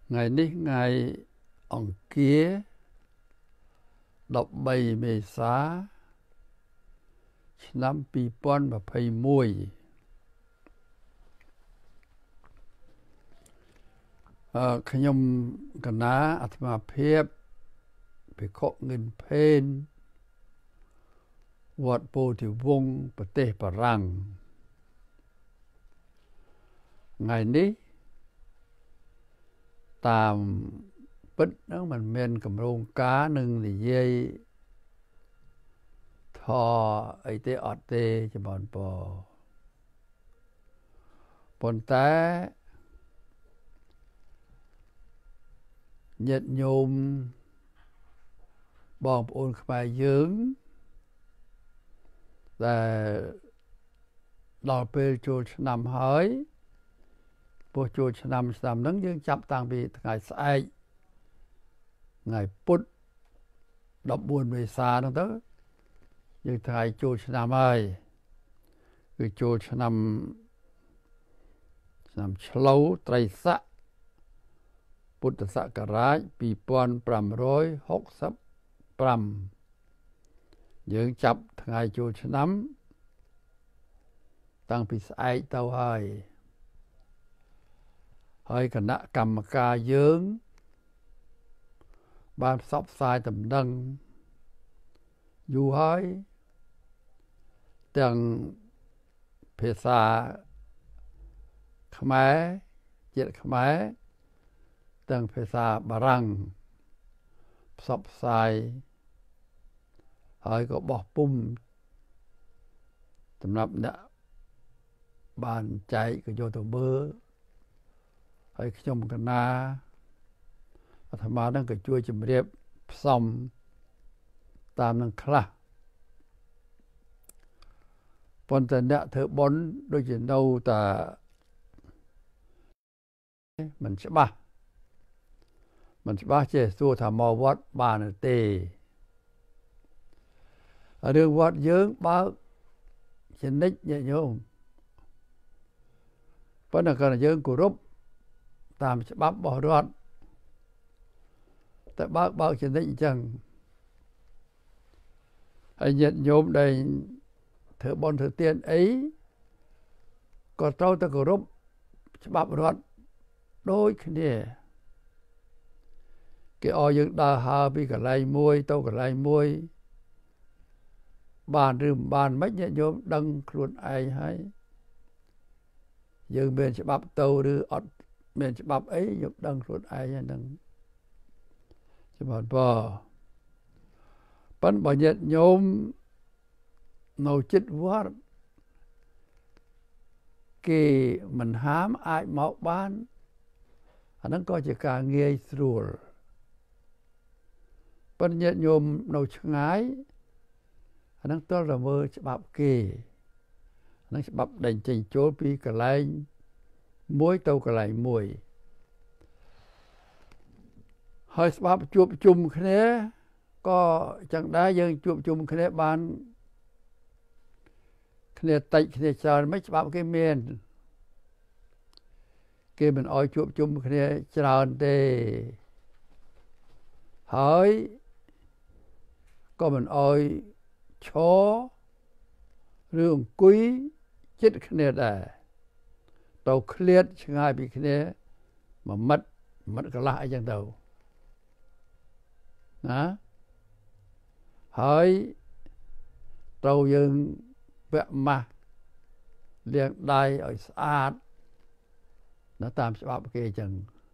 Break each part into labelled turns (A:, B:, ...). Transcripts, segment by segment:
A: Ngàyនេះថ្ងៃអង្គារ13មេសាឆ្នាំ2021ខ្ញុំកណាអាត្មាភាពភិក្ខុងិនផេនវត្តពោធិវង្សប្រទេសបារាំងថ្ងៃនេះតាមពិតហ្នឹងมันមានកម្រងការនឹងនិយាយថអីទេអត់ទេចំនួនប៉ុន្តែញាតិញោមបងប្អូនខ្មែរយើងដែលដល់ពេលចូលឆ្នាំហើយពោះចូលឆ្នាំហ្នឹងយើងចាប់តាំងពីថ្ងៃស្អែកថ្ងៃពុធ14មេសាហ្នឹងទៅយើងថ្ងៃចូលឆ្នាំហើយគឺចូលឆ្នាំឆ្លូវត្រីស័កពុទ្ធសករាជ2565យើងចាប់ថ្ងៃចូលឆ្នាំតាំងពីស្អែកទៅហើយគណៈកម្មការយើងបានផ្សព្វផ្សាយដំណឹងយូរហើយទាំងភាសាខ្មែរជាតិខ្មែរទាំងភាសាបារាំងផ្សព្វផ្សាយហើយក៏បោះពុម្ពសម្រាប់អ្នកបានចែកក៏យកទៅមើលហើយខ្ញុំកណាអាត្មានឹងក៏ជួយជម្រាបផ្សំតាមនឹងខ្លះប៉ុន្តែអ្នកធ្វើបុណ្យដូចជានៅតែមិនច្បាស់ចេះសួរថាមកវត្តបានទេរឿងវត្តយើងបើកជានិច្ចញាតិញោមប៉ុន្តែគាត់យើងគោរពតាមច្បាប់របស់រដ្ឋតែបើកជានិច្ចអញ្ចឹងហើយញាតិញោមដែលធ្វើបុណ្យធ្វើទានអីក៏ត្រូវតែគោរពច្បាប់រដ្ឋដូចគ្នាគេឲ្យយើងដើរហើរពីកន្លែងមួយទៅកន្លែងមួយបានឬមិនបានមិនញាតិញោមដឹងខ្លួនឯងហើយយើងមានច្បាប់ទៅឬអត់មានច្បាប់អីយើងដឹងខ្លួនឯងហ្នឹងច្បាប់ប៉ុន្តែបើញាតិញោមនៅចិត្តវត្តគេមិនហាមអាចមកបានអាហ្នឹងក៏ជាការងាយស្រួលប៉ុន្តែញាតិញោមនៅឆ្ងាយអាហ្នឹងទល់តែមើលច្បាប់គេអាហ្នឹងច្បាប់ដេញចេញចូលពីកន្លែងមួយទៅកន្លែងមួយហើយស្បាប់ជួបជុំគ្នាក៏ចឹងដែរយើងជួបជុំគ្នាបានគ្នាតិចគ្នាច្រើនមិនច្បាប់គេមានគេមិនអោយជួបជុំគ្នាច្រើនទេហើយក៏មិនអោយឈរឬអង្គុយជិតគ្នាដែរទៅឃ្លាតឆ្ងាយពីគ្នា1ម៉ិតកន្លះអីចឹងទៅណាហើយត្រូវយើងពាក់ម៉ាស់លាងដៃឲ្យស្អាតនៅតាមច្បាប់គេចឹង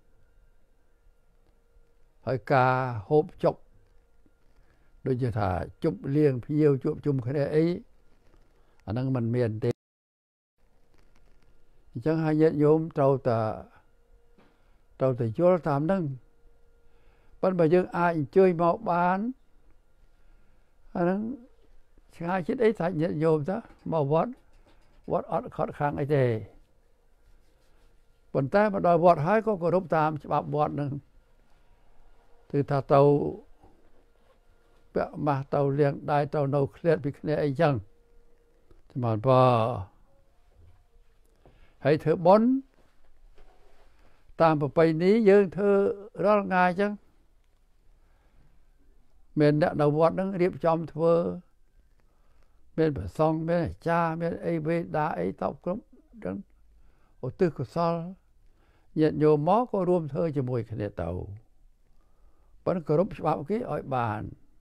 A: ហើយការហូបចុកដូចជាថាជប់លៀងភ្ញៀវជួបជុំគ្នាអីអាហ្នឹងមិនមានទេអញ្ចឹងហើយញាតិញោមត្រូវតែយល់តាមហ្នឹងប៉ុន្តែបើយើងអាចអញ្ជើញមកបានអាហ្នឹងឆ្ងាយចិត្តអីថាញាតិញោមទៅមកវត្តអត់ខត់ខាំងអីទេប៉ុន្តែមកដល់វត្តហើយក៏គោរពតាមច្បាប់វត្តហ្នឹងគឺថាទៅពាក់ម៉ាស់ទៅលាងដៃទៅនៅឃ្លាតពីគ្នាអីចឹងសម្រាប់ហើយធ្វើបុណ្យតាមប្រពៃណីយើងធ្វើរាល់ថ្ងៃអញ្ចឹងមានអ្នកនៅវត្តហ្នឹងរៀបចំធ្វើមានព្រះសង្ឃមានអាចារ្យមានអីវេដាអីតបគ្រប់ចឹងឧទ្ទិសកុសលញាតិញោមមកក៏រួមធ្វើជាមួយគ្នាទៅប៉ុន្តែគោរពច្បាប់គេឲ្យបាន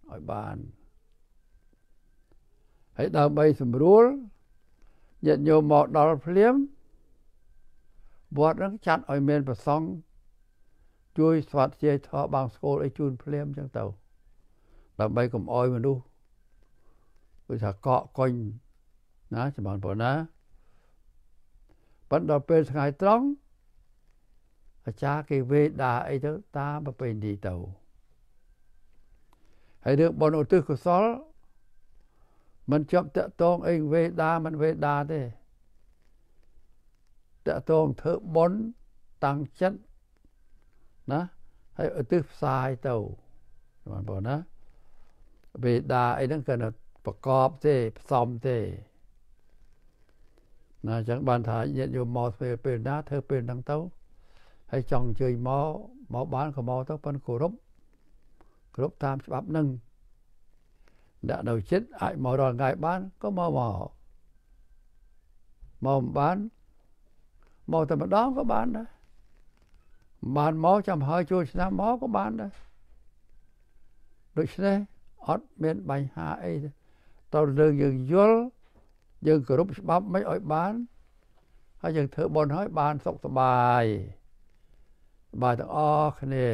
A: ហើយដើម្បីសម្រួលញាតិញោមមកដល់ភ្លាមវត្តហ្នឹងចាត់ឲ្យមានព្រះសង្ឃជួយស្វាធ្យាយធម៌បាំងស្គលឲ្យជូនភ្លាមចឹងទៅដើម្បីកុំឲ្យមនុស្សគឺថាកកកុញណាចាំបងប្អូនណាប៉ុន្តែដល់ពេលថ្ងៃត្រង់អាចារ្យគេវេដាអីទៅតាមប្រពៃណីទៅហើយរឿងបុណ្យឧទ្ទិសកុសលមិនជាប់តាក់ទងអីវេដាមិនវេដាទេតាក់ទងធ្វើបុណ្យតាំងចិត្តណាហើយឧទ្ទិសផ្សាយទៅបងប្អូនណាវេដាអីហ្នឹងគឺប្រកបទេផ្សំទេណាអញ្ចឹងបានថាញាតិញោមមកពេលណាធ្វើពេលហ្នឹងទៅហើយចង់អញ្ជើញមកបានក៏មកទៅប៉ុន្តែគោរពតាមច្បាប់ហ្នឹងដាក់នៅចិត្តអាចមករាល់ថ្ងៃបានក៏មកមិនបានមកតែម្ដងក៏បានដែរបានមកចាំហើយចូលឆ្នាំមកក៏បានដែរដូច្នេះអត់មានបញ្ហាអីតើរឿងយើងយល់យើងគោរពច្បាប់មិនឲ្យបានហើយយើងធ្វើបុណ្យឲ្យបានសុខសប្បាយទាំងអស់គ្នា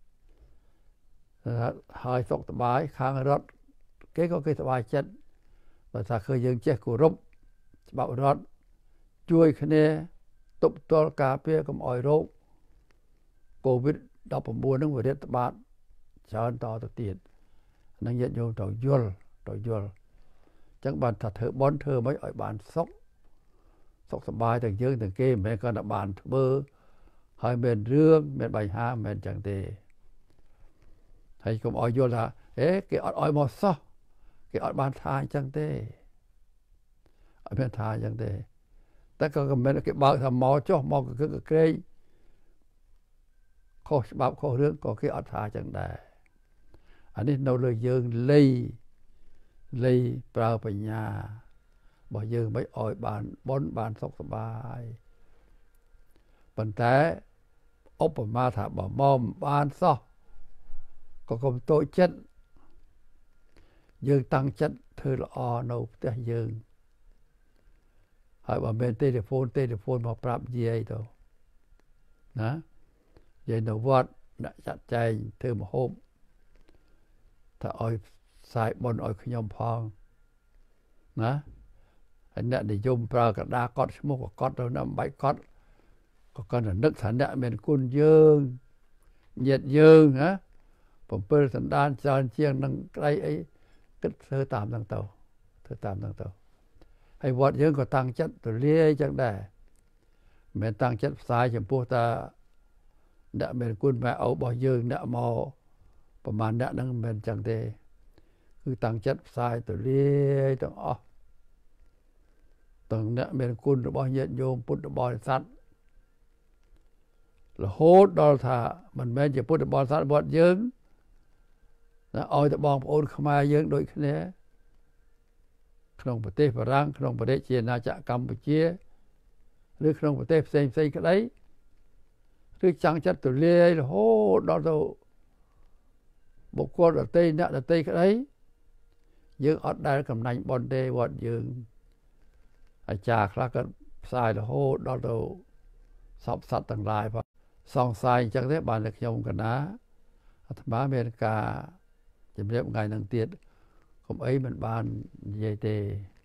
A: ហើយសុខសប្បាយខាងរដ្ឋគេក៏គេសប្បាយចិត្តបើថាឃើញយើងចេះគោរពច្បាប់រដ្ឋជួយគ្នាទប់ទល់ការពារកុំឲ្យរោគ COVID-19 នឹងវារាតត្បាតច្រើនតទៅទៀតនឹងញាតិញោមត្រូវយល់អញ្ចឹងបានថាធ្វើបុណ្យធ្វើមិនឲ្យបានសុខសប្បាយទាំងយើងទាំងគេមិនមែនគ្រាន់តែបានធ្វើហើយមានរឿងមានបញ្ហាមិនមែនអញ្ចឹងទេហើយកុំឲ្យយល់ថាគេអត់ឲ្យមកសោះគេអត់បានថាអញ្ចឹងទេអត់មានថាអញ្ចឹងទេតែក៏មិនគេបើកថាមកចុះមកគឺក្រែងខុសច្បាប់ខុសរឿងក៏គេអត់ថាអញ្ចឹងដែរអានេះនៅលើយើងលៃប្រើបញ្ញារបស់យើងមិនឲ្យបានបុណ្យបានសុខសប្បាយប៉ុន្តែឧបមាថាបើមកបានសោះក៏កុំតូចចិត្តយើងតាំងចិត្តធ្វើល្អនៅផ្ទះយើងហើយបើមានទូរស័ព្ទមកប្រាប់យាយទៅណាយាយនៅវត្តដាក់ចាត់ចែងធ្វើម្ហូបថាឲ្យផ្សាយបុណ្យឲ្យខ្ញុំផងណាហើយអ្នកនិយមប្រើกระดาษកត់ឈ្មោះក៏កត់ទៅណាមិនបាច់កត់ក៏គាត់តែនឹកថាអ្នកមានគុណយើងញាតិយើងណា7សន្តានច្រើនជាងនឹងក្តីអីគិតធ្វើតាមហ្នឹងទៅហើយវត្តយើងក៏តាំងចិត្តទូលាយចឹងដែរមិនមែនតាំងចិត្តផ្សាយចំពោះតាអ្នកមានគុណម៉ែឪរបស់យើងអ្នកមកប្រហែលអ្នកហ្នឹងមិនមែនចឹងទេគឺតាំងចិត្តផ្សាយទូលាយទាំងអស់ទាំងអ្នកមានគុណរបស់ញាតិញោមពុទ្ធបរិស័ទរហូតដល់ថាមិនមែនជាពុទ្ធបរិស័ទវត្តយើងណាឲ្យតែបងប្អូនខ្មែរយើងដូចគ្នាក្នុងប្រទេសបារាំងក្នុងប្រទេសជាអាណាចក្រកម្ពុជាឬក្នុងប្រទេសផ្សេងក្តីឬចាំងចិត្តទូលាយរហូតដល់ទៅបុគ្គលដទៃអ្នកដទៃក្តីយើងអត់ដែលកំណាញ់បនទេវត្តយើងអាចារ្យខ្លះក៏ផ្សាយរហូតដល់ទៅសពសត្វទាំងឡាយសង្ស័យអញ្ចឹងទេបានតែខ្ញុំកណាអាត្មាមានការជំរាបថ្ងៃនឹងទៀតកុំអីមិនបាននិយាយទេ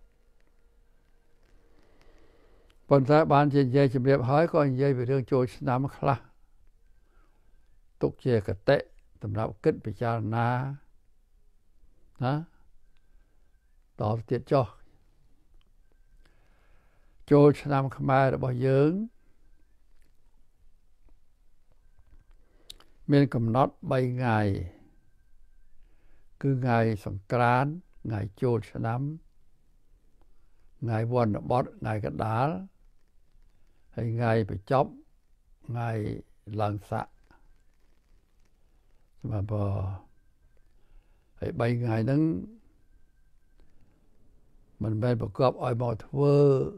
A: ប៉ុន្តែបានជានិយាយជំរាបហើយក៏និយាយពីរឿងចូលឆ្នាំខ្លះទុកជាកតិសម្រាប់គិតពិចារណាណាតទៅទៀតចុះចូលឆ្នាំខ្មែររបស់យើងមានកំណត់3ថ្ងៃគឺថ្ងៃសង្ក្រាន្តថ្ងៃចូលឆ្នាំថ្ងៃវ័នបតថ្ងៃកដាលហើយថ្ងៃបញ្ចប់ថ្ងៃឡើងស័កសម្រាប់ហើយ3ថ្ងៃហ្នឹងមិនមែនប្រកបឲ្យមកធ្វើ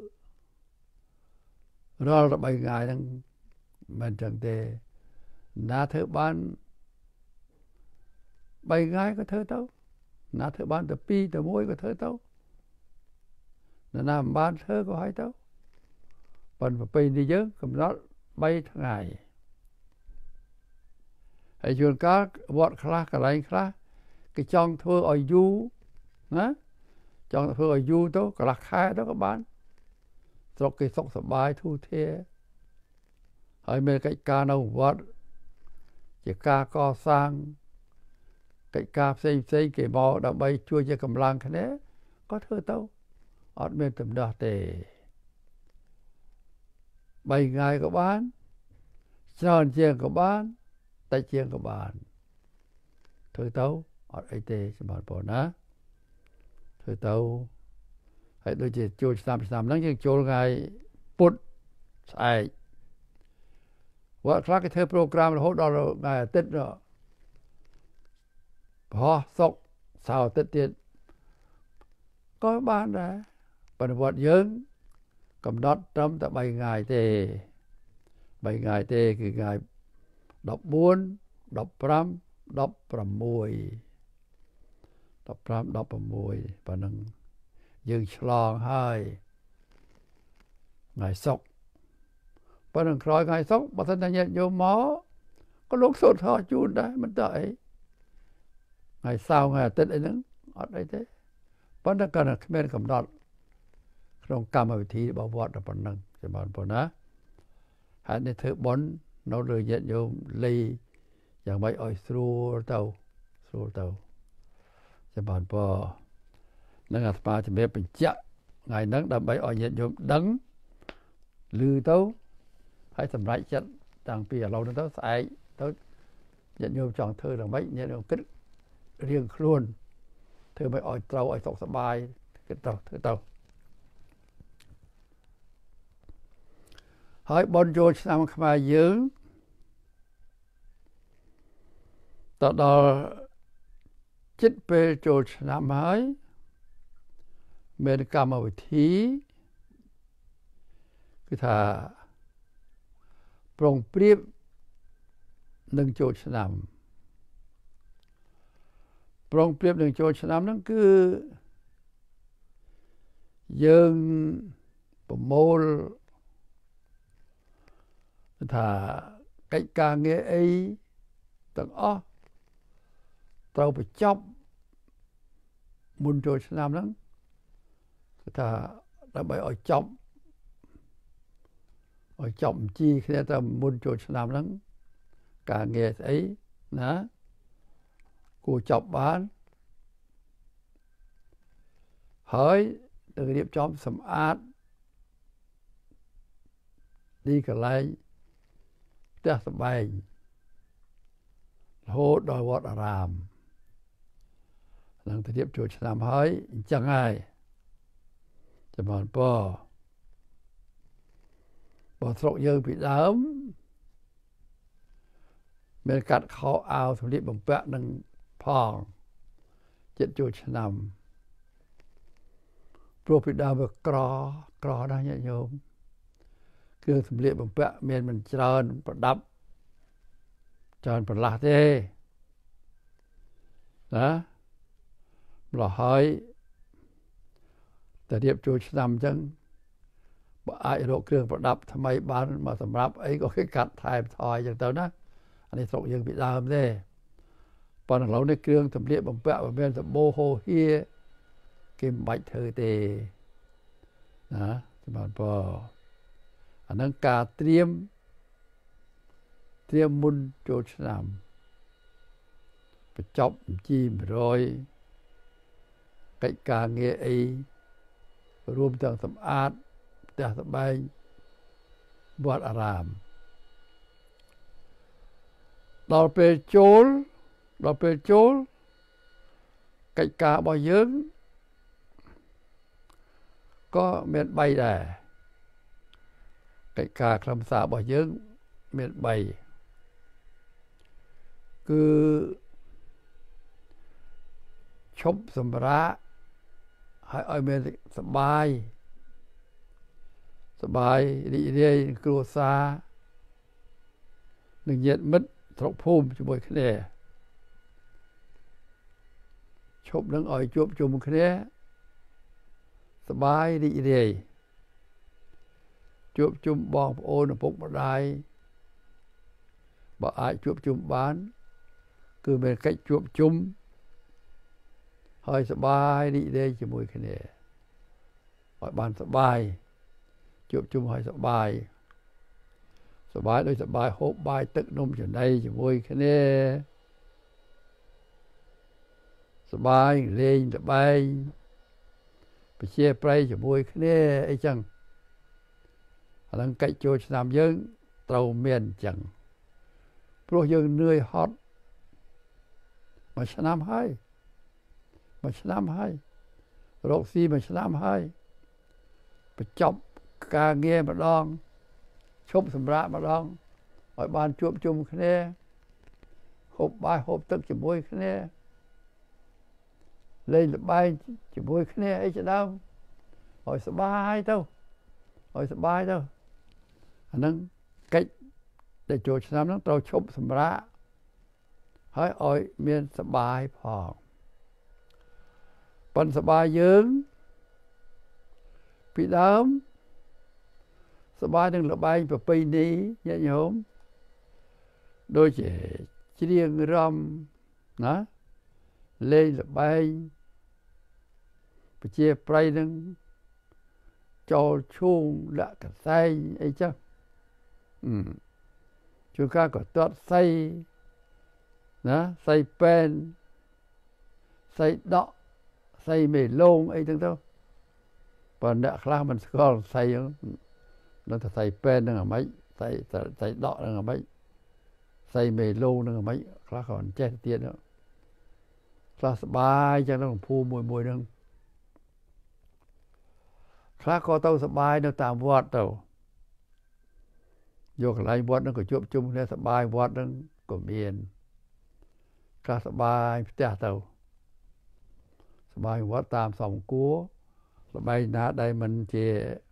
A: រាល់3ថ្ងៃហ្នឹងមិនចឹងទេណាធ្វើបាន3ថ្ងៃក៏ធ្វើទៅណាធ្វើបានតែ2តែ1ក៏ធ្វើទៅណាមិនបានធ្វើក៏ឲ្យទៅប៉ុន្តែប្រពៃណីយើងកំណត់3ថ្ងៃហើយជួនកាលវត្តខ្លះកន្លែងខ្លះគេចង់ធ្វើឲ្យយូរណាចង់ធ្វើឲ្យយូរទៅកន្លះខែទៅក៏បានស្រុកគេសុខសប្បាយធូរធារហើយមានកិច្ចការនៅវត្តជាការកសាងកិច្ចការផ្សេងគេមកដើម្បីជួយជាកម្លាំងគ្នាក៏ធ្វើទៅអត់មានទំនាស់ទេ3ថ្ងៃក៏បានច្រើនជាងក៏បានតិចជាងក៏បានធ្វើទៅអត់អីទេសម្រាប់បងណាធ្វើទៅហើយដូចជាចូលឆ្នាំហ្នឹងយើងចូលថ្ងៃពុធស្អែកវត្តខ្លះគេធ្វើប្រូក្រាមរហូតដល់ថ្ងៃអាទិត្យព្រោះសុកសៅរ៍អាទិត្យទៀតក៏បានដែរប៉ុន្តែវត្តយើងកំណត់ត្រឹមតែ3ថ្ងៃទេ3ថ្ងៃទេគឺថ្ងៃ14 15 16 15 16ប៉ុណ្ណឹងយើងឆ្លងហើយថ្ងៃសុក្រប៉ុន្តែក្រោយថ្ងៃសុក្របើសិនតែញាតិញោមមកក៏លោកសូត្រធម៌ជូនដែរមិនតើអីថ្ងៃសៅរ៍ថ្ងៃអាទិត្យអីហ្នឹងអត់អីទេប៉ុន្តែក៏គ្មានកំណត់ក្នុងកម្មវិធីរបស់វត្តតែប៉ុណ្ណឹងសម្រាប់ប៉ុណ្ណាហើយនេះធ្វើបុណ្យនៅលើញាតិញោមលីយ៉ាងម៉េចឲ្យស្រួលទៅសម្រាប់ប៉ុនឹងអាត្មាជំរាបបញ្ជាក់ថ្ងៃហ្នឹងដើម្បីឲ្យញាតិញោមដឹងឮទៅហើយសម្រេចចិត្តតាំងពីឥឡូវហ្នឹងទៅស្អែកទៅញាតិញោមចង់ធ្វើយ៉ាងម៉េចញាតិញោមគិតរៀងខ្លួនធ្វើមិនឲ្យត្រូវឲ្យសុខសប្បាយគិតទៅធ្វើទៅហើយបុណ្យចូលឆ្នាំខ្មែរយើងតដល់ចិត្តពេលចូលឆ្នាំហើយមានកម្មវិធីគឺថាប្រុងប្រៀបនឹងចូលឆ្នាំប្រុងប្រៀបនឹងចូលឆ្នាំហ្នឹងគឺយើងប្រមូលថាកិច្ចការងារអីទាំងអស់ត្រូវបញ្ចប់មុនចូលឆ្នាំហ្នឹងគឺថាដើម្បីឲ្យចប់បញ្ជីគ្នាទៅមុនចូលឆ្នាំហ្នឹងការងារស្អីណាគួរចប់បានហើយនឹងរៀបចំសម្អាតទីកន្លែងផ្ទះសម្បែងរហូតដល់វត្តអារាមនឹងទៅរៀបចូលឆ្នាំហើយអញ្ចឹងហើយចំនួនបើស្រុកយើងពីដើមមានកាត់ខោអាវសម្លៀកបំពាក់នឹងផងចិត្តចូលឆ្នាំព្រោះពីដើមវាក្រណាស់ញាតិញោមគឺសម្លៀកបំពាក់មានមិនច្រើនប្រដាប់ច្រើនប្រឡាស់ទេណាម្ល៉េះហើយតែរៀបចូលឆ្នាំអញ្ចឹងបើអាចរកគ្រឿងប្រដាប់ថ្មីបានមកសម្រាប់អីក៏គេកាត់ថែមថយអញ្ចឹងទៅណាអានេះស្រុកយើងពីដើមទេប៉ុន្តែឥឡូវនេះគ្រឿងសម្លៀកបំពាក់មិនមែនសម្បូរហូរហៀគេមិនបាច់ធ្វើទេណាសម្រាប់បើអានឹងការត្រៀមមុនចូលឆ្នាំបញ្ចប់បញ្ជី100កិច្ចការងារអីរួមទាំងសម្អាតផ្ទះសម្បែងវត្តអារាមដល់ពេលចូលកិច្ចការរបស់យើងក៏មាន3ដែរកិច្ចការខ្លឹមសាររបស់យើងមាន3 គឺឈប់សម្រាកហើយឲ្យមានសបាយរីករាយគ្រួសារនិងញាតិមិត្តស្រុកភូមិជាមួយគ្នាឈប់នឹងឲ្យជួបជុំគ្នាសបាយរីករាយជួបជុំបងប្អូនឪពុកម្ដាយបើអាចជួបជុំបានគឺមានកិច្ចជួបជុំហើយសបាយរីករាយជាមួយគ្នាឲ្យបានសបាយជួបជុំឲ្យសបាយដូចសបាយហូបបាយទឹកនំចំណីជាមួយគ្នាសបាយលេងល្បែងពជាប្រៃជាមួយគ្នាអីចឹងអានឹងកិច្ចចូលឆ្នាំយើងត្រូវមានអញ្ចឹងព្រោះយើងនឿយហត់មួយឆ្នាំហើយរកស៊ីមួយឆ្នាំហើយបញ្ចប់ការងារម្ដងឈប់សម្រាកម្ដងឲ្យបានជួបជុំគ្នាហូបបាយហូបទឹកជាមួយគ្នាលេងល្បែងជាមួយគ្នាអីជាដើមឲ្យសប្បាយទៅអាហ្នឹងកិច្ចដែលចូលឆ្នាំហ្នឹងត្រូវឈប់សម្រាកហើយឲ្យមានសប្បាយផងប៉ុន្តែសប្បាយយើងពីដើមសប្បាយនឹងល្បែងប្រពៃណីញាតិញោមដូចជាច្រៀងរំណាលេងល្បែងពជាប្រៃនឹងចូលឈូងដាក់កសែងអីចឹងជួនកាលក៏ទាត់សៃណាសៃពេនសៃដកសៃមេឡងអីទាំងទៅបើអ្នកខ្លះមិនស្គាល់សៃហ្នឹងនៅតែសៃពេនហ្នឹងអាម៉េចសៃដកហ្នឹងអាម៉េចសៃមេឡងហ្នឹងអាម៉េចខ្លះក៏មិនចេះទៀតខ្លះសបាយចឹងក្នុងភូមិមួយហ្នឹងខ្លះក៏ទៅសបាយនៅតាមវត្តទៅយកកន្លែងវត្តហ្នឹងក៏ជួបជុំគ្នាសបាយវត្តហ្នឹងក៏មានខ្លះសបាយផ្ទះទៅសបាយវត្តតាមសំគួរល្បែងណាដែលមិនជា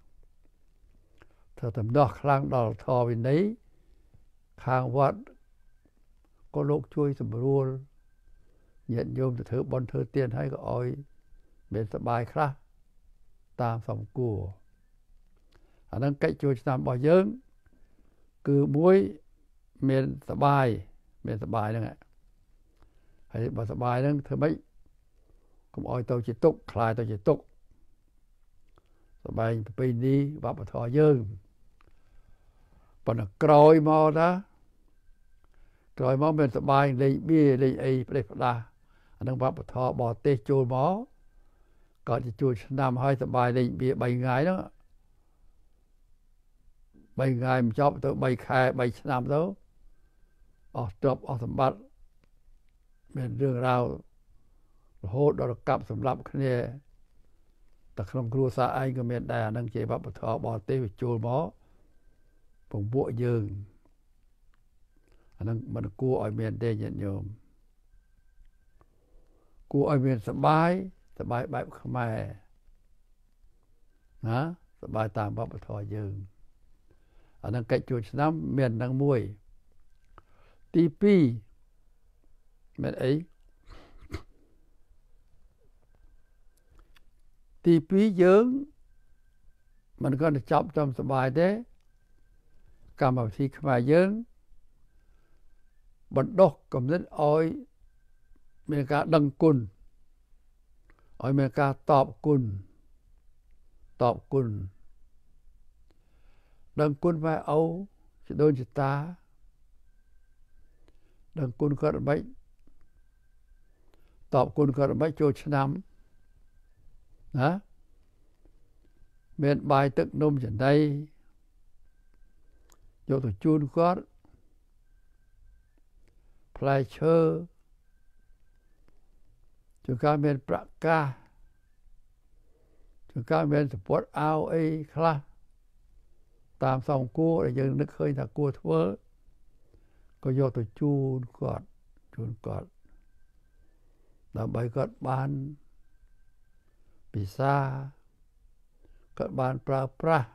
A: ធ្វើតំណោះខ្លាំងដល់ធម៌វិន័យខាងវត្តក៏លោកជួយសម្រួលញាតិញោមទៅធ្វើបុណ្យធ្វើទានឲ្យក៏ឲ្យមានសបាយខ្លះតាមសំគួរអានឹងកិច្ចជួយឆ្នាំរបស់យើងគឺមួយមានសបាយហ្នឹងហើយបើសបាយហ្នឹងធ្វើម៉េចកុំឲ្យទៅជាទុក្ខខ្លាយទៅជាទុក្ខសបាយប្រពៃណីវប្បធម៌យើងប៉ុន្តែក្រោយមកមានសបាយលេងបៀលេងអីផ្ដេសផ្ដាសអានឹងវប្បធម៌បរទេសចូលមកក៏ជាជួលឆ្នាំហើយសបាយលេងបៀ3ថ្ងៃហ្នឹង3ថ្ងៃមិនចប់ទៅ3ខែ3ឆ្នាំទៅអស់ទ្រព្យអស់សម្បត្តិមានរឿងរ៉ាវរហូតដល់កាប់សម្លាប់គ្នាតែក្នុងគ្រួសារឯងក៏មានដែរអានឹងជាវប្បធម៌បរទេសវាចូលមកពងពួកយើងអានឹងមិនគួរឲ្យមានទេញាតិញោមគួរឲ្យមានសបាយបែបខ្មែរណាសបាយតាមវប្បធម៌យើងអានឹងកិច្ចចូលឆ្នាំមាននឹងមួយទី2មានអីទី2យើងមិនគាត់ទៅចាប់ចំសបាយទេកម្មវិធីខ្មែរយើងបណ្ដុះគំនិតឲ្យមានការដឹងគុណឲ្យមានការតបគុណដឹងគុណម៉ែឪជីដូនជីតាដឹងគុណគាត់អ្មេចតបគុណគាត់អ្មេចចូលឆ្នាំណាមានបាយទឹកនំចំណីយកទៅជូនគាត់ផ្លែឈើជួនកាលមានប្រកាសជួនកាលមានសពតអាវអីខ្លះតាមសំគួរដែលយើងនឹកឃើញថាគួរធ្វើក៏យកទៅជូនគាត់ជូនគាត់ដើម្បីគាត់បានពិសាគាត់បានប្រើប្រាស់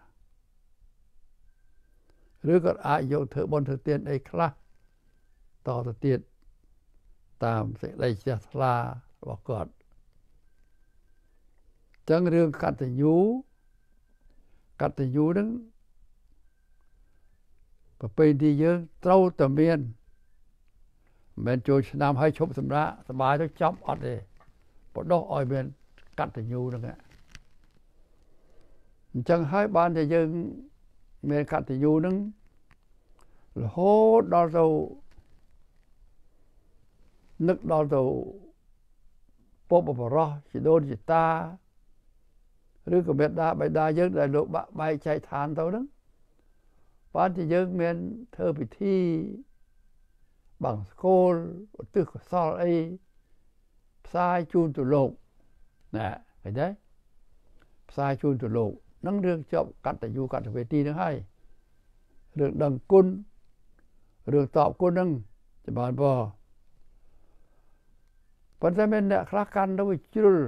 A: ឬគាត់អាចយកធ្វើបុណ្យធ្វើទានអីខ្លះតទៅទៀតតាមសេចក្តីជ្រះថ្លារបស់គាត់ចឹងរឿងកតញ្ញូហ្នឹងប្រពៃណីយើងត្រូវតែមានមិនមែនចូលឆ្នាំឲ្យឈប់សម្រាកសบายទៅចប់អត់ទេបដោះឲ្យមានកតញ្ញូហ្នឹងអញ្ចឹងហើយបានតែយើងមានកតញ្ញូហ្នឹងរហូតដល់ទៅនឹកដល់ទៅពុកបរោះជីដូនជីតាឬក៏មេដាបៃតាយើងដែលលោកបាក់បែកចែកឋានទៅហ្នឹងបានជាយើងមានធ្វើពិធីបង្សកូលឧទ្ទិសកុសលអីផ្សាយជូនទៅលោកណាឃើញទេផ្សាយជូនទៅលោកហ្នឹងរឿងជាប់កតញ្ញូកតវេទីហ្នឹងហើយរឿងដឹងគុណរឿងតបគុណហ្នឹងចម្រើនប៉ុន្តែមានអ្នកខ្លះកាន់ទៅជ្រុល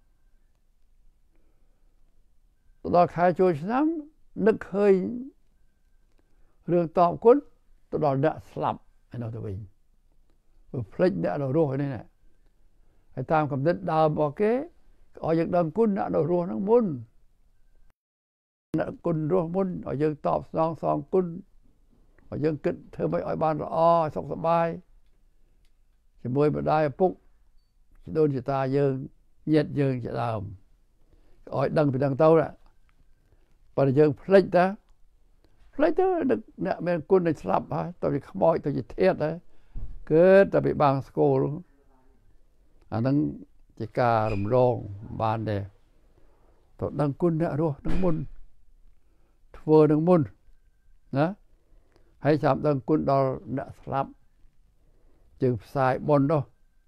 A: ដល់ខែចូលឆ្នាំនឹកឃើញរឿងតបគុណទៅដល់អ្នកស្លាប់ឯនោះទៅវិញភ្លេចអ្នកនៅរស់នេះណាហើយតាមកំណត់ដើមរបស់គេឲ្យយើងដឹងគុណអ្នកនៅរស់ហ្នឹងមុនអ្នកគុណរស់មុនឲ្យយើងតបស្នងសងគុណឲ្យយើងគិតធ្វើម៉េចឲ្យបានល្អឲ្យសុខសប្បាយជាមួយម្ដាយឪពុកជីដូនជីតាយើងញាតិយើងជាដើមឲ្យដឹងពីដឹងទៅប៉ុន្តែយើងភ្លេចទៅអ្នកមានគុណដែលស្លាប់ហើយទៅជាខ្មោចទៅជាធាតុហើយគឺតែពីបាំងស្គលអាហ្នឹងជាការរំលងបានដែរទៅដឹងគុណអ្នករស់នឹងមុនធ្វើនឹងមុនណាហើយចាំដឹងគុណដល់អ្នកស្លាប់យើងផ្សាយបុណ្យនោះ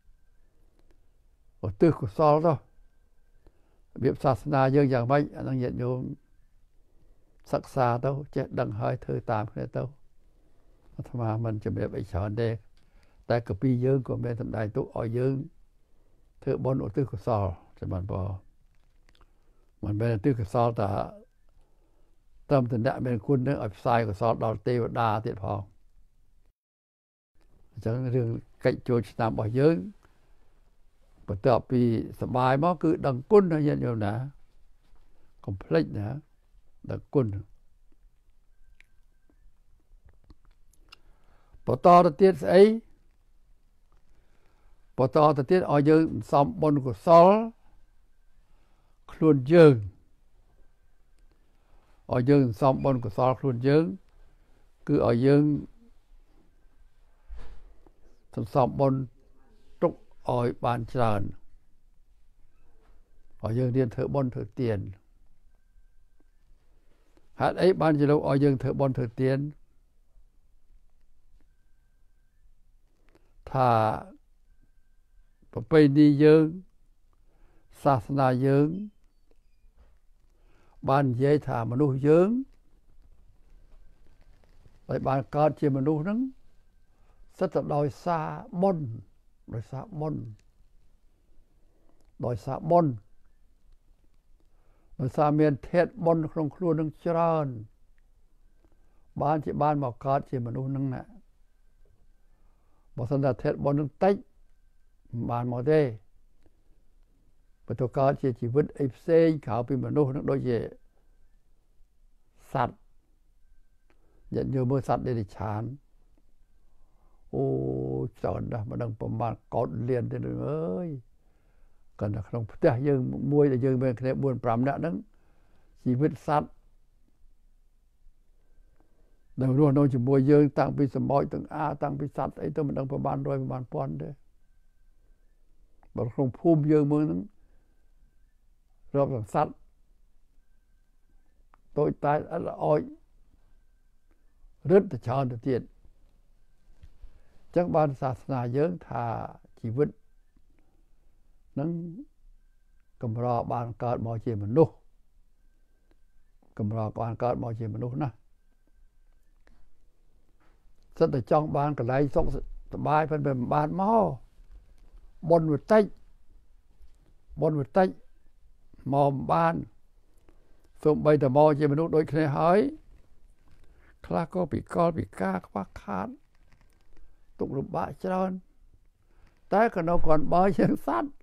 A: ឧទ្ទិសកុសលទៅរបៀបសាសនាយើងយ៉ាងម៉េចអាហ្នឹងញាតិញោមសិក្សាទៅចេះដឹងហើយធ្វើតាមគ្នាទៅអាត្មាមិនជំរាបអីច្រើនទេតែកាពីយើងក៏មានសម្ដែងទុកឲ្យយើងធ្វើបុណ្យឧទ្ទិសកុសលចាំបានបើមិនមែនឧទ្ទិសកុសលតែតាមតំណែងមានគុណនឹងឲ្យផ្សាយកុសលដល់ទេវតាទៀតផងអញ្ចឹងរឿងកិច្ចចូលឆ្នាំរបស់យើងបន្ទាប់ពីសបាយមកគឺដឹងគុណណាញាតិញោមណាកុំភ្លេចណាដឹងគុណបន្តទៅទៀតស្អីបន្តទៅទៀតឲ្យយើងសំបុណ្យកុសលខ្លួនយើងឲ្យយើងសំបុណ្យកុសលខ្លួនយើងគឺឲ្យយើងសន្សំបុណ្យទុកឲ្យបានច្រើនឲ្យយើងរៀនធ្វើបុណ្យធ្វើទានហេតុអីបានជាលោកឲ្យយើងធ្វើបុណ្យធ្វើទានថាប្រពៃណីយើងសាសនាយើងបាននិយាយថាមនុស្សយើងហើយបានកើតជាមនុស្សហ្នឹងសិតតែដោយសារបុណ្យដោយសារបុណ្យដោយមានធាតុបុណ្យក្នុងខ្លួននឹងច្រើនបានមកកើតជាមនុស្សហ្នឹងណាបើសិនតែធាតុបុណ្យនឹងតិចមិនបានមកទេបើទៅកើតជាជីវិតអីផ្សេងក្រៅពីមនុស្សនឹងដូចជាសត្វញាតិញោមមើលសត្វដេរឆានអូច្រើនណាស់មិនដឹងប្រមាណកោតលានទេអើយគាត់នៅក្នុងផ្ទះយើងមួយដែលយើងមានគ្នា 4-5 នាក់ហ្នឹងជីវិតសត្វដែលរស់នៅជាមួយយើងតាំងពីសម្បោចទាំងតាំងពីសត្វអីទៅមិនដឹងប្រមាណ100ប្រមាណពាន់ទេបើក្នុងភូមិយើងមើលហ្នឹងរាប់ទាំងសត្វតូចតាចអត់ល្អយរឹតទៅច្រើនទៅទៀតអញ្ចឹងបានសាសនាយើងថាជីវិតនឹងកម្របានកើតមកជាមនុស្សកម្របានកើតមកជាមនុស្សណាសិតតែចង់បានកន្លែងសុខสบายเป็นแบบบ้านหม้อบนวิติมอมบ้านส่งไปแต่มอเจมนุษย์โดยเคยหายคลาก็ปีกอลปีกาควักขาดตุกลุบะจรอนแต่ก็นก่อนบ่อยยังสัตว์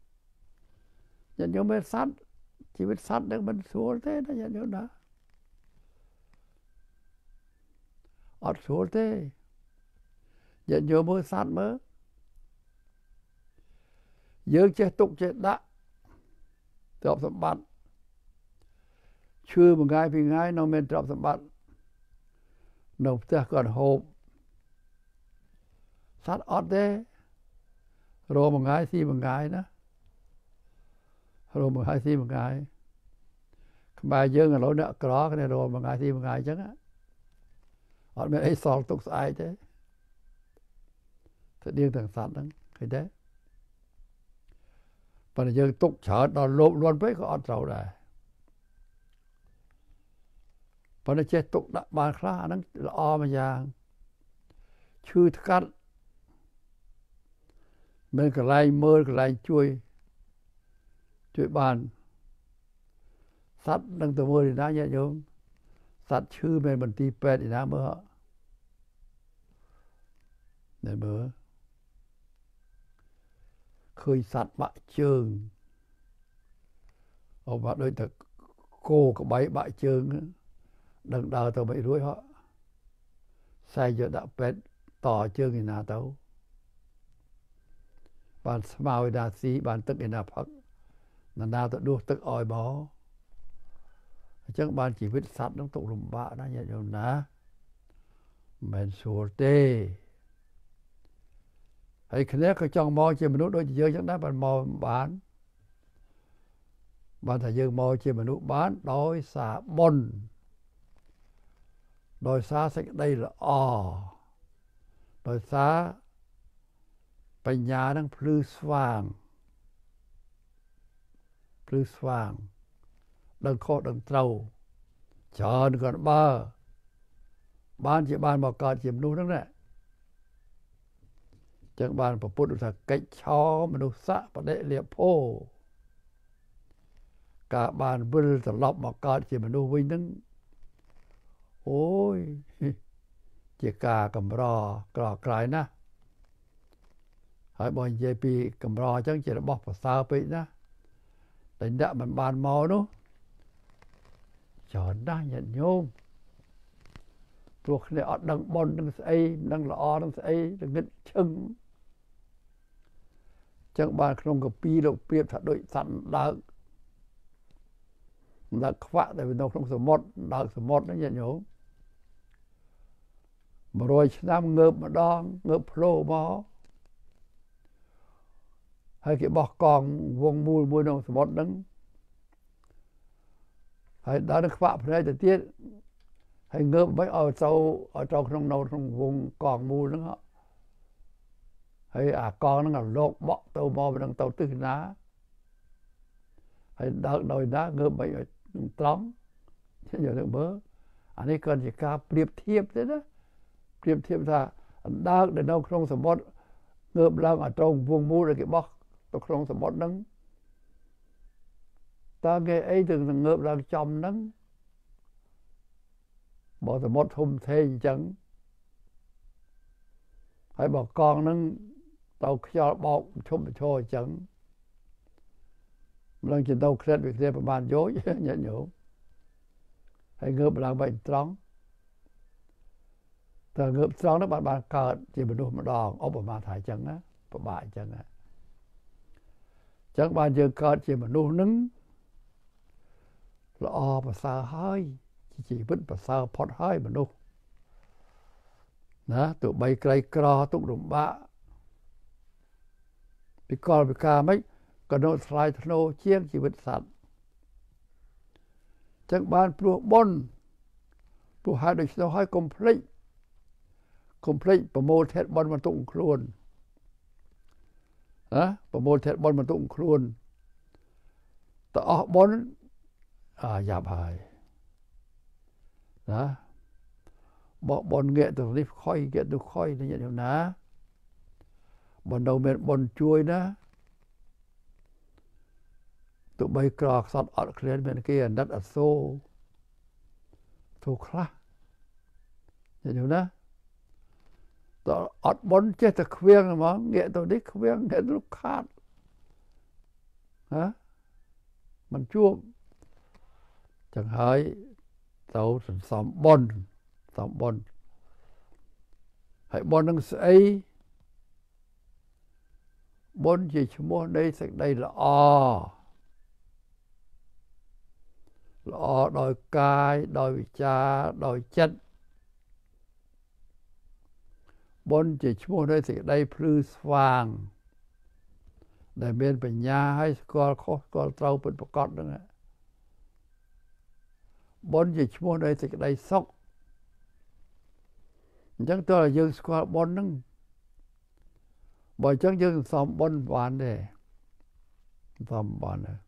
A: ยังไม่สัตว์ชีวิตสัตว์เนี่ยมันสวยเท่นะยังนะอดสวยเท่ยังอยู่มือสัตว์มือยังเจตุกเจดะตรอบสมบัติชื่อมันง่ายพี่ง่ายน้องเมนตรอบสมบัติน้องเจ้าก่อนโฮมสัตว์อดเด้โรมันง่ายสิมันง่ายนะโรมันง่ายสิมันง่ายขมายเยอะกันเราเนี่ยกรอกเนี่ยโรมันง่ายสิมันง่ายจังอะอดไม่ไอ้สองตกสายเด้แต่เดียงต่างสัตว์นั้นเคยได้ปัญญาตกเฉิดนอนลบล้วนไปก็อดเราได้ปัญญาตกบานคล้านั้นละอมาอย่างชื่อทัดมันก็ไล่เมื่อก็ไล่ช่วยบ้านสัตว์ดังตัวมือดีนะญาติโยมสัตว์ชื่อเป็นบันทีแปดดีนะเมื่อเนี่ยเมื่อเคยสัตว์บะเชิงออกมาโดยแต่โก้กับใบบะเชิงดังดาวตัวไม่รู้เหรอใส่จะดับเป็ดต่อเชิงอีนาเต้าบานสมาวิดาสีบานตึกอีนาพักนันดาวตัวดูตึกอ้อยบ่จังบานชีวิตสัตว์ต้องตกหลุมบะนะญาติโยมนะแมนสูเต้ไอ้คนนี้ก็จ้องมองเจ้ามนุษย์โดยเยอะจังนั้นมันมองบ้านถ้าเยอะมองเจ้ามนุษย์บ้านโดยสาบนโดยสาสักได้ละโดยสาปัญญาทั้งพลื้สว่างดังโคดังเต้าเชิญก่อนบ้านเจ้าบ้านบอกการเจ้ามนุษย์นั่นแหละจังบานพระพุทธศาสนากิจชอมนุษย์สะประเดเลียโพกาบานบุญตลบมาการเจมนุษย์วิ่งนั้นโอ้ยเจกากำรอกรอกลายนะหายบอลเจปีกำรอจังเจระบอกภาษาไปนะแต่ดะมันบานมอนู้จอดได้ยันโยมพวกนี้อดดังบอลดังใส่ดังละอดังใส่ดังเงินชึงจังบานขนมกับปีเราเปรียบถัดโดยสันดักขวะแต่เป็นนกขนมสมดดักสมดนั่นยันโยมมาโรยน้ำเงือบมาดองเงือบโผล่มาให้กี่บอกกองวงมูลนกสมดนั้นให้ดานักขวะพระแต่เตี้ยให้เงือบไม่เอาเจ้าขนมนกวงกองมูลนั่นฮะให้กองนั่นโลกเบาเตาบอไปดังเตาตื้อน้าให้ดักโดยน้าเงือบไปตร้องเช่นอย่างเมื่ออันนี้เกินจากการเปรียบเทียบเลยนะเปรียบเทียบถ้าดักในนกครงสมบัติเงือบลังตรงวงมูลอะไรกี่บอกตัวครงสมบัตินั้นตาเงยไอ้ถึงเงือบลังจอมนั้นบอกสมบัติทุ่มเทจังให้บอกกองนั้นเตาขยอบอกชมโชยจังมันจะเตาเครียดไปเครียดประมาณโย้ยเนี่ยโยมให้เงือบหลังไปตรองแต่เงือบตรองนั้นบางเกิดจีบดูมาดองเอาประมาณถ่ายจังนะประมาณจังนะจังบานเจอเกิดจีบดูนึงละอภาษาให้จีบภาษาพอดให้มันดูนะตัวใบไกลกรอตุกหลุมบะปีกอลปีกาไม่กระโดดสไลด์ทโนเชี่ยงชีวิตสัตว์จังบานปลวกบนปลวกหายโดยเฉพาะให้คอมพลีทประโมทเทศบอลมันตุ้งครวนนะประโมทเทศบอลมันตุ้งครวนแต่ออกบอลหยาบหายนะบอกบอลเงี้ยตัวนี้ค่อยเงี้ยตัวค่อยนี่อย่างเดียวนะ Bọn đầu miền bọn chui đó tụi bay cọ sọt ọt lên bên kia đất ở xô khá hiểu đó tụi ọt bọn chết thật khuyên mà nghệ tụi đích khuyên nghệ lúc khát hả mình chuông chẳng hỏi tàu xóm bon hãy bon năng xây bon gì chứ bon đây sẽ đây là đòi cai đòi cha đòi chân bon chỉ chứ bon đây sẽ đây plư vàng để bên bên nhà hay có trâu bên bọc cọt đó bon chỉ chứ bon đây sẽ đây sốc chẳng tôi là dương squat bon nâng bởi chẳng dương xóm bon bán đây xóm bán này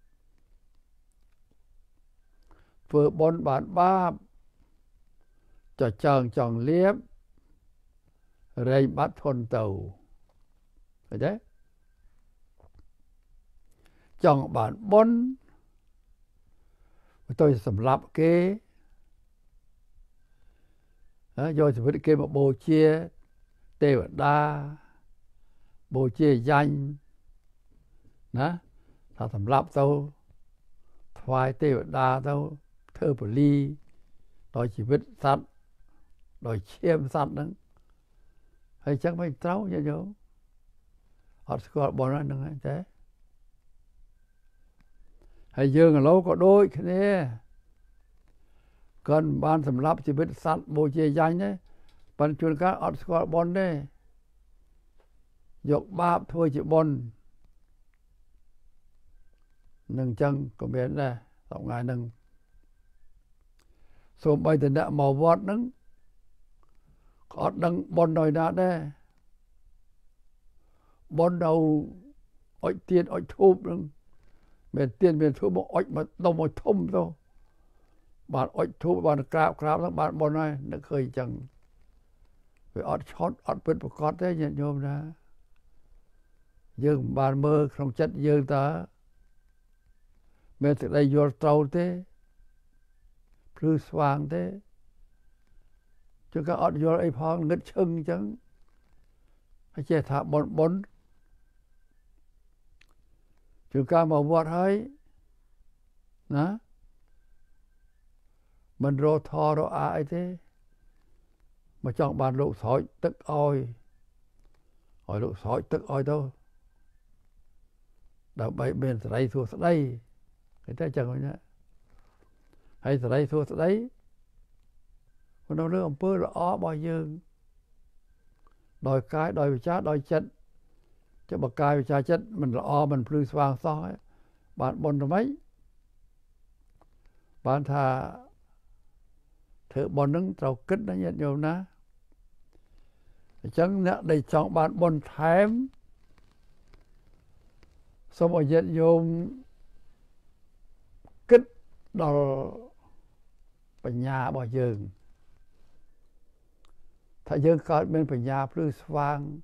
A: vừa bon bán ba cho chàng chàng liếp rồi bắt thôn tàu phải đấy chàng bán bon tôi sầm lạp kế rồi thì cái một bồ chia tê và đa bồ chia danh đó ta thầm lạp tao thoại tê và đa tao thơ bồ ly đòi chỉ biết sẵn đòi chiêm sẵn đó hay chắc mấy trâu như nhau họ sẽ có bọn nó nâng thế hay dương ở lâu có đôi cái này còn ban sầm lấp chỉ biết sẵn bồ chia danh đấy ban chuyên cá ở squat bon đấy dọc ba thôi chỉ bon nâng chân của biển này tổng ngài nâng số bây giờ đã màu vót nâng có đăng bon đòi đã đấy bon đầu ôi tiền ôi thụp nâng miền tiền miền thụp một ôi mà đông một thum thôi bạn ôi thú bạn cạp các bạn bọn này nó khơi chẳng phải ọt chót ọt bứt một con thế nhận nhôm ra dương bạn mơ không chất dương ta mình từ đây vô trâu thế plư xoang thế chứ các ọt vô ấy phong ngất chưng chẳng hay chế thả bọn chứ các mà vọt hơi đó mình rô thò rô ai thế mà chọn bàn lụ sói tức oi hỏi lụ sói tức oi đâu đâu bậy bên đây thua đây cái thế chẳng có nhá hay đây thua đấy còn đâu nữa ông bơ là bao nhiêu đòi cái đòi chá đòi chân chứ bậc cái với cha chân mình là mình plư vàng soi bạn bon rồi mấy bạn thà thử bọn nâng trâu kích nó nhận nhiều ná chẳng nè đây chọn bạn bọn thèm xong rồi nhận vô kích đo bà nhà bỏ dường thả dương có bên bà nhà plư vàng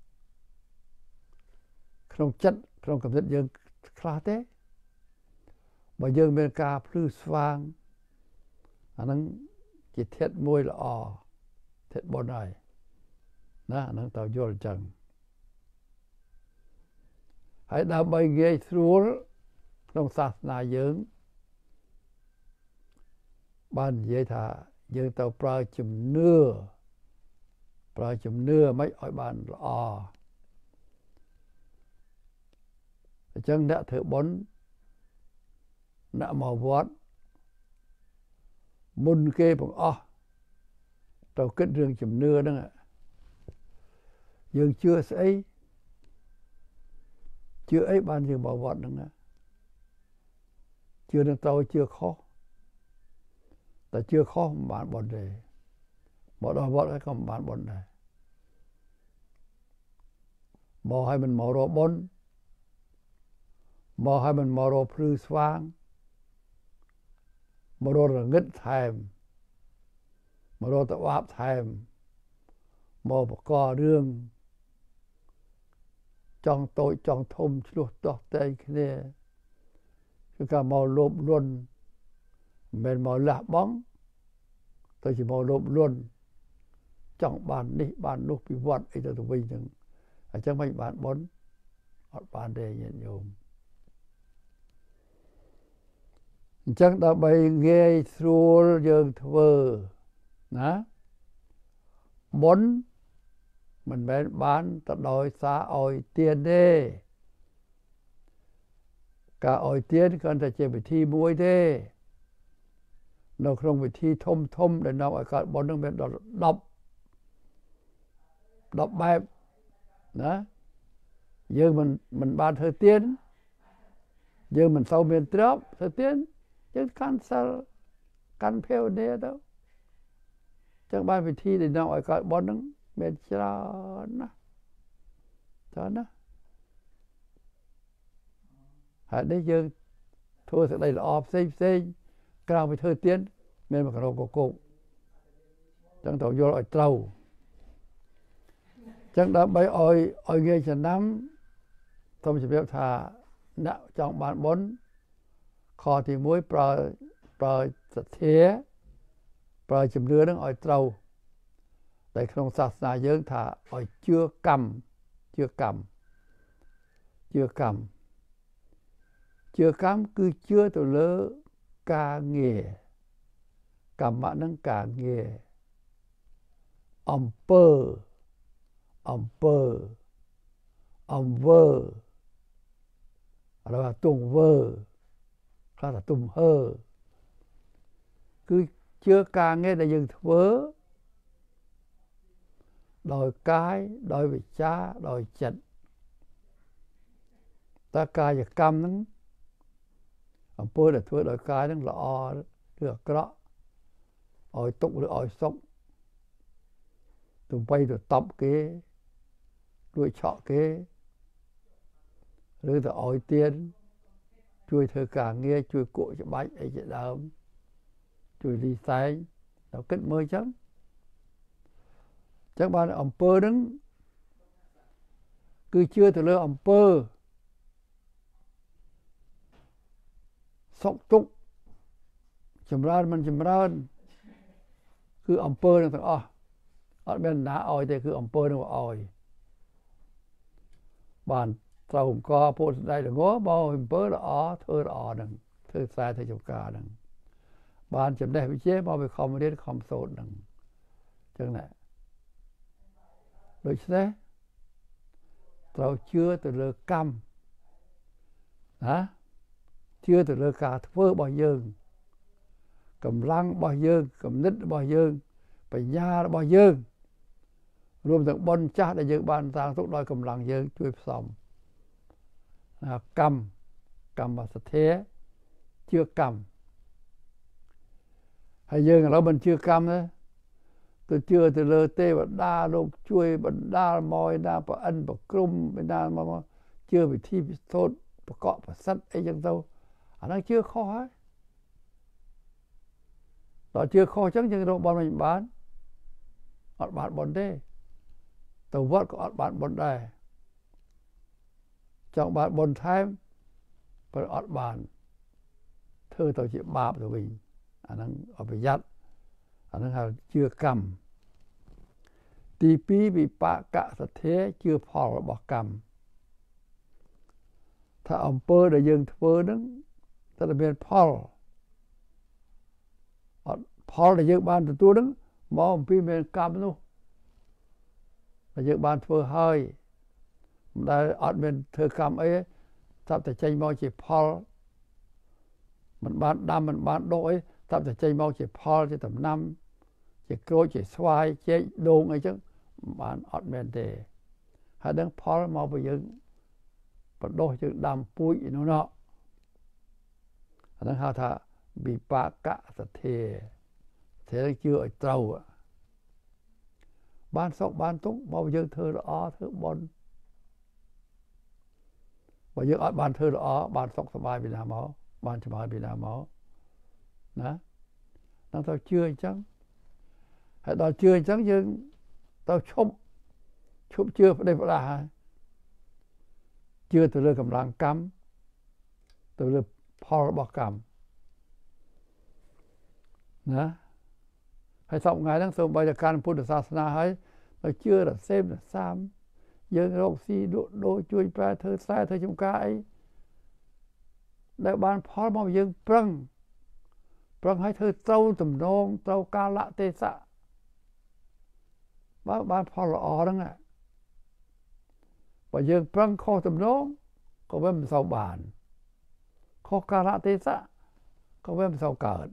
A: không chất không cảm giác dương khá thế bà dương bên ca plư vàng nâng chỉ thiết môi là thiết bọn này đó nó tao vô chẳng hãy đam bay ghê xuống trong sát na dưỡng ban dễ thả dưỡng tao pra chùm nưa mấy ỏi bàn là chân đã thử bốn nạ màu vót môn kê bằng tao kết rương chùm nưa đó ạ dương chưa ấy ban dương bảo vọt đó ạ chưa nên tao chưa khó ta chưa khó bạn bọn đề bỏ đòi vọt cái còn bạn bọn này mò hay mình mò rô bốn mò hay mình mò rô plư xoang mò rô là ngất thèm mò rô ta wáp thèm mò bà co rương ចង់តូចចង់ធំឆ្លោះតោះតែងគ្នាគឺការមកលោភលន់មិនមកលះបង់ទៅជាមកលោភលន់ចង់បាននេះបាននោះពីវត្តអីទៅវិញចឹងអញ្ចឹងមិនបានបនអត់បានទេញាតិញោមអញ្ចឹងដើម្បីងាយស្រួលយើងធ្វើណាបនមិនមែនបានទៅដោយសារឲ្យទានទេការឲ្យទានគ្រាន់តែជាវិធីមួយទេនៅក្នុងវិធីធំដែលនាំឲ្យកើតបុណ្យនឹងមានដល់10បែបណាយើងមិនបានធ្វើទានយើងមិនសូវមានទ្រព្យធ្វើទានយើងកាន់សិលកាន់ភាវនាទៅចឹងបានវិធីដែលនាំឲ្យកើតបុណ្យនឹងមានច្រើនណាស់ច្រើនណាស់ហើយនេះយើងធ្វើសេចក្តីល្អផ្សេងក្រៅពីធ្វើទានមានមកក្រោកកោកចឹងត្រូវយល់ឲ្យត្រូវចឹងដើម្បីឲ្យងាយចំណាំសូមជម្រាបថាអ្នកចង់បានបុណ្យខទី1ប្រើសទ្ធាប្រើជំនឿនឹងឲ្យត្រូវតែក្នុងសាសនាយើងថាឲ្យជឿកម្មគឺជឿទៅលើការងារកម្មនឹងការងារអំពើអង្វើឬថាទង្វើខ្លះថាទំហើគឺជឿការងារដែលយើងធ្វើដោយកាយដោយវិជ្ជាដោយចិត្តតើកាយកម្មហ្នឹងអំពើដែលធ្វើដោយកាយហ្នឹងល្អឬអាក្រក់ឲ្យទុកឬឲ្យសុខទៅបីទៅតប់គេលួចឆក់គេឬទៅឲ្យទានជួយធ្វើការងារជួយគក់ច្បាច់អីជាដើមជួយលីសែងដល់គិតមើលចឹងបានអំពើហ្នឹងគឺជឿទៅលើអំពើសុខទុក្ខចម្រើនមិនចម្រើនគឺអំពើនឹងទាំងអស់អត់មានណាឲ្យទេគឺអំពើនឹងឲ្យបានត្រូវអង្គពុទ្ធស្ដីល្ងមកអំពើល្អធ្វើល្អនឹងធ្វើខ្សែធ្វើចំការនឹងបានចំណេះវិជ្ជាមកវាខំរៀនខំសូត្រនឹងអញ្ចឹងណាដូច្នេះត្រូវជឿទៅលើកម្មណាជឿទៅលើការធ្វើរបស់យើងកម្លាំងរបស់យើងគំនិតរបស់យើងបញ្ញារបស់យើងរួមទាំងបុណ្យចាស់ដែលយើងបានសាងទុកដោយកម្លាំងយើងជួយផ្សំកម្មសទ្ធាជឿកម្មហើយយើងឥឡូវមិនជឿកម្មទេទៅជឿទៅលើទេវតាលោកជួយបណ្ដាលមកឯណាប្រអិនប្រក្រុមឯណាមកជឿវិធីពិសូដ្ឋប្រកបប្រសិទ្ធអីចឹងទៅអាហ្នឹងជឿខុសហើយដល់ជឿខុសចឹងយើងរកបនមិនបានអត់បានបនទេទៅវត្តក៏អត់បានបនដែរចង់បានបនថែមព្រោះអត់បានធ្វើទៅជាបាបទៅវិញអាហ្នឹងអត់ប្រយ័ត្នអាហ្នឹងហៅជឿកម្មទី2វិបាកសទ្ធាជឿផលរបស់កម្មថាអំពើដែលយើងធ្វើហ្នឹងតែមានផលអត់ផលដែលយើងបានទទួលហ្នឹងមកអំពីមានកម្មនោះដែលយើងបានធ្វើហើយមិនដែលអត់មានធ្វើកម្មអីតែចេញមកជាផលមិនបានដាំមិនបានដុះអីតែចេញមកជាផលជាដំណាំជាក្រូចជាស្វាយចេកដូងអីចឹងបានអត់មែនទេហើយដឹងផលមកពីយើងបដោះយើងដាំពូជនោះណោះអាហ្នឹងហៅថាវិបាកសទ្ធាជឿឲ្យត្រូវបានសុខបានទុក្ខមកយើងធ្វើល្អធ្វើបុណ្យបើយើងអត់បានធ្វើល្អបានសុខសប្បាយពីណាមកបានចម្រើនពីណាមកណានឹងទៅជឿអញ្ចឹងហើយដល់ជឿអញ្ចឹងយើងទៅឈប់ជឿផ្ដេសផ្ដាសហើយជឿទៅលើកម្លាំងកម្មទៅលើផលរបស់កម្មណាហើយសពថ្ងៃហ្នឹងសូម្បីតែការពុទ្ធសាសនាហើយទៅជឿរសេមរសាមយើងរកស៊ីលក់ដូរជួយប្រែធ្វើខ្សែធ្វើចំការអីដែលបានផលមកយើងប្រឹងឲ្យធ្វើត្រូវទំនងត្រូវកាលៈទេសៈបើបានផលល្អហ្នឹងបើយើងប្រឹងខុសទំនងក៏វាមិនសូវបានខុសកាលៈទេសៈក៏វាមិនសូវកើត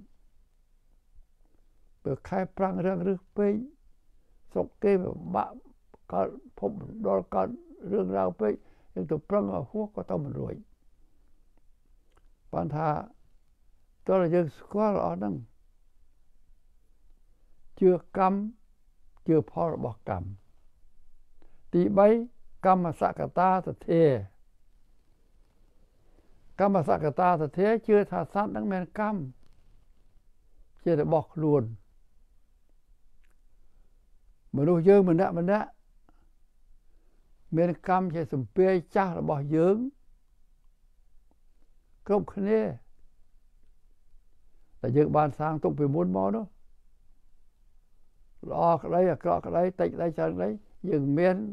A: បើខែប្រាំងរឿងរឹសពេកស្រុកគេពិបាកកើតភពដល់កើតរឿងរ៉ាវពេកយើងទៅប្រឹងឲ្យហួសក៏ទៅមិនរួចបានថាតើយើងស្គាល់អស់ហ្នឹងជឿកម្មជឿផលរបស់កម្មទី3កម្មសក្កតាទិដ្ឋិកម្មសក្កតាទិដ្ឋិជឿថាសត្វហ្នឹងមានកម្មជារបស់ខ្លួនមនុស្សយើងម្នាក់មានកម្មជាសម្ពាយចាស់របស់យើងគ្រប់គ្នាតែយើងបានសាងទុកពីមុនមកនោះល្អក្តីអាក្រក់ក្តីតិចក្តីច្រើនក្តីយើង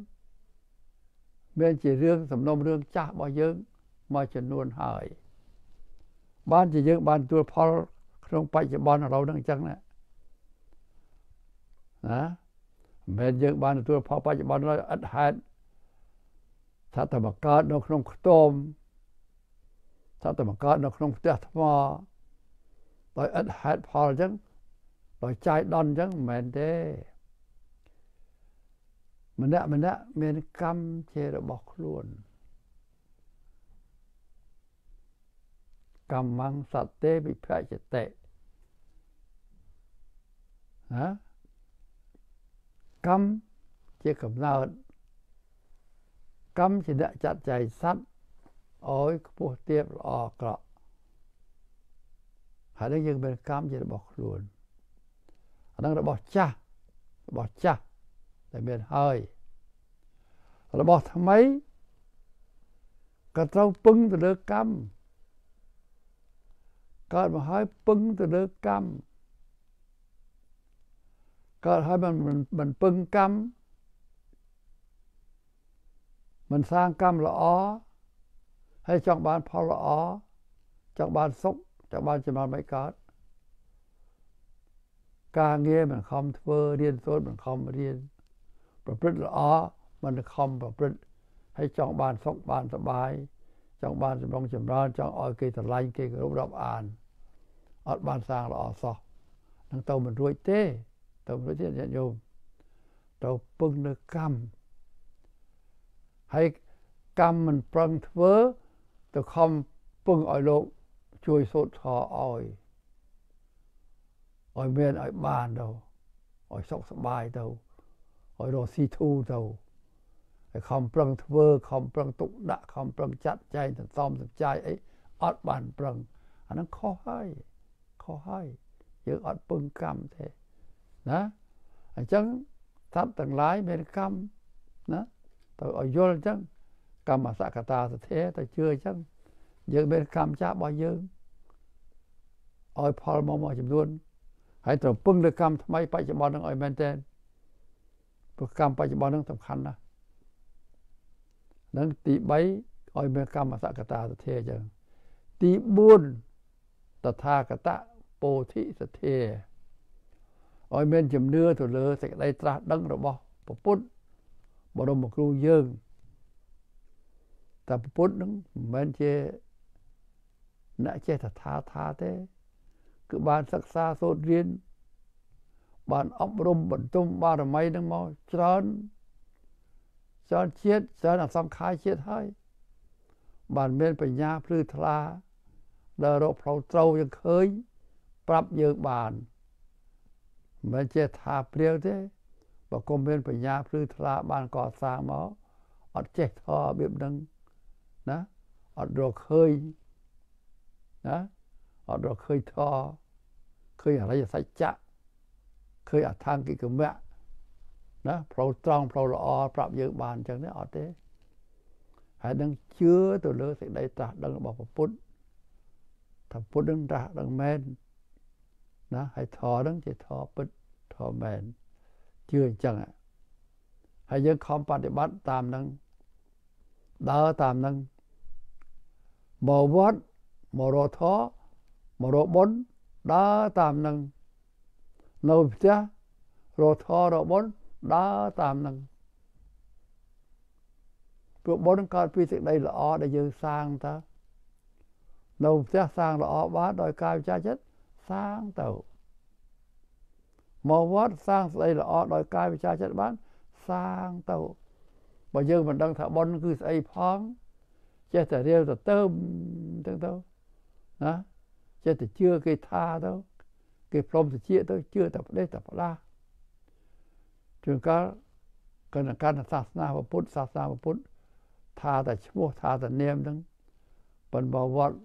A: មានជារឿងសំណុំរឿងចាស់របស់យើងមួយចំនួនហើយបានជាយើងបានទទួលផលក្នុងបច្ចុប្បន្នឥឡូវហ្នឹងអញ្ចឹងណាមិនយើងបានទទួលផលបច្ចុប្បន្នឥតហេតុថាតែមកកើតនៅក្នុងខ្ទមថាតែមកកើតនៅក្នុងផ្ទះថ្មដោយឥតហេតុផលអញ្ចឹងដោយចាយដន់អញ្ចឹងមិនមែនទេម្នាក់មានកម្មជារបស់ខ្លួនកម្មੰសត្វទេវិភចតិកម្មជាកំណើតកម្មជាអ្នកចាត់ចែងសត្វឲ្យខ្ពស់ទាបល្អអាក្រក់ហើយនេះយើងមានកម្មជារបស់ខ្លួនអានឹងរបស់ចាស់ដែលមានហើយរបស់ថ្មីក៏ត្រូវពឹងទៅលើកម្មកើតមកហើយពឹងទៅលើកម្មកើតហើយមិនពឹងកម្មមិនសាងកម្មល្អហើយចង់បានផលល្អចង់បានសុខចង់បានចំណល់មិនកើតការងារមិនខំធ្វើរៀនសូត្រមិនខំរៀនប្រព្រឹត្តល្អមិនខំប្រព្រឹត្តហើយចង់បានសុខបានសប្បាយចង់បានចម្រុងចម្រើនចង់ឲ្យគេស្រឡាញ់គេគោរពរាប់អានអត់បានសាងល្អសោះនឹងទៅមិនរួចទេទៅមិនរួចទេញាតិញោមទៅពឹងនៅកម្មហើយកម្មមិនប្រឹងធ្វើទៅខំពឹងឲ្យលោកជួយសូត្រធម៌ឲ្យមានឲ្យបានទៅឲ្យសុខសប្បាយទៅឲ្យរកស៊ីធូរទៅហើយខំប្រឹងធ្វើខំប្រឹងទុកដាក់ខំប្រឹងចាត់ចែងសន្សំសំចៃអីអត់បានប្រឹងអាហ្នឹងខុសហើយយើងអត់ពឹងកម្មទេណាអញ្ចឹងសត្វទាំងឡាយមានកម្មណាទៅឲ្យយល់អញ្ចឹងកម្មសក្កតាទិដ្ឋិទៅជឿអញ្ចឹងយើងមានកម្មចាស់របស់យើងឲ្យផលមកចំនួនហើយត្រូវពឹងលើកម្មថ្មីបច្ចុប្បន្ននឹងឲ្យមែនទែនព្រោះកម្មបច្ចុប្បន្ននឹងសំខាន់ណាស់នឹងទី3ឲ្យមានកម្មសក្កតាទិដ្ឋិអញ្ចឹងទី4តថាគតពោធិសទ្ធាឲ្យមានជំនឿទៅលើសេចក្តីត្រាស់ដឹងរបស់ព្រះពុទ្ធបរមគ្រូយើងតែព្រះពុទ្ធនឹងមិនមែនជាអ្នកចេះថាទេគឺបានសិក្សាសូត្ររៀនបានអប់រំបន្ទុំបារមីនឹងមកច្រើនជាតិច្រើនអសង្ខ័យជាតិហើយបានមានបញ្ញាភ្លឺថ្លាដល់រកផ្លូវត្រូវយើងឃើញប្រាប់យើងបានមិនមែនចេះថាព្រាវទេបើគុំមានបញ្ញាភ្លឺថ្លាបានកសាងមកអត់ចេះធម៌របៀបហ្នឹងណាអត់រកឃើញណាអត់រកឃើញធម៌ឃើញអរិយសច្ចៈឃើញអថង្គិកមៈណាផ្លូវត្រង់ផ្លូវល្អប្រាប់យើងបានអញ្ចឹងទេអត់ទេហើយនឹងជឿទៅលើសេចក្តីត្រាស់ដឹងរបស់ព្រះពុទ្ធថាពុទ្ធនឹងត្រាស់ដឹងមែនណាហើយធម៌នឹងជាធម៌ពិតធម៌មែនជឿអញ្ចឹងហើយយើងខំបប្រតិបត្តិតាមនឹងដើរតាមនឹងមកវត្តមករកធម៌មករកបុណ្យដើរតាមនឹងនៅផ្ទះរកធម៌រកបុណ្យដើរតាមនឹងព្រោះបុណ្យកើតពីសេចក្តីល្អដែលយើងសាងតើនៅផ្ទះសាងល្អបានដោយកាយវិការចិត្តសាងទៅមកវត្តសាងស្ដីល្អដោយកាយវិការចិត្តបានសាងទៅបើយើងមិនដឹងថាបុណ្យគឺស្អីផងចេះតែរៀលទៅទៅណាចេះតែជឿគេថាទៅគេព្រមតិចទៅជឿតែផ្ដេសតែផ្ដាស់ជួនកាលកាន់សាសនាពុទ្ធថាតែឈ្មោះថាតែនាមហ្នឹងប៉ុន្តែវត្ត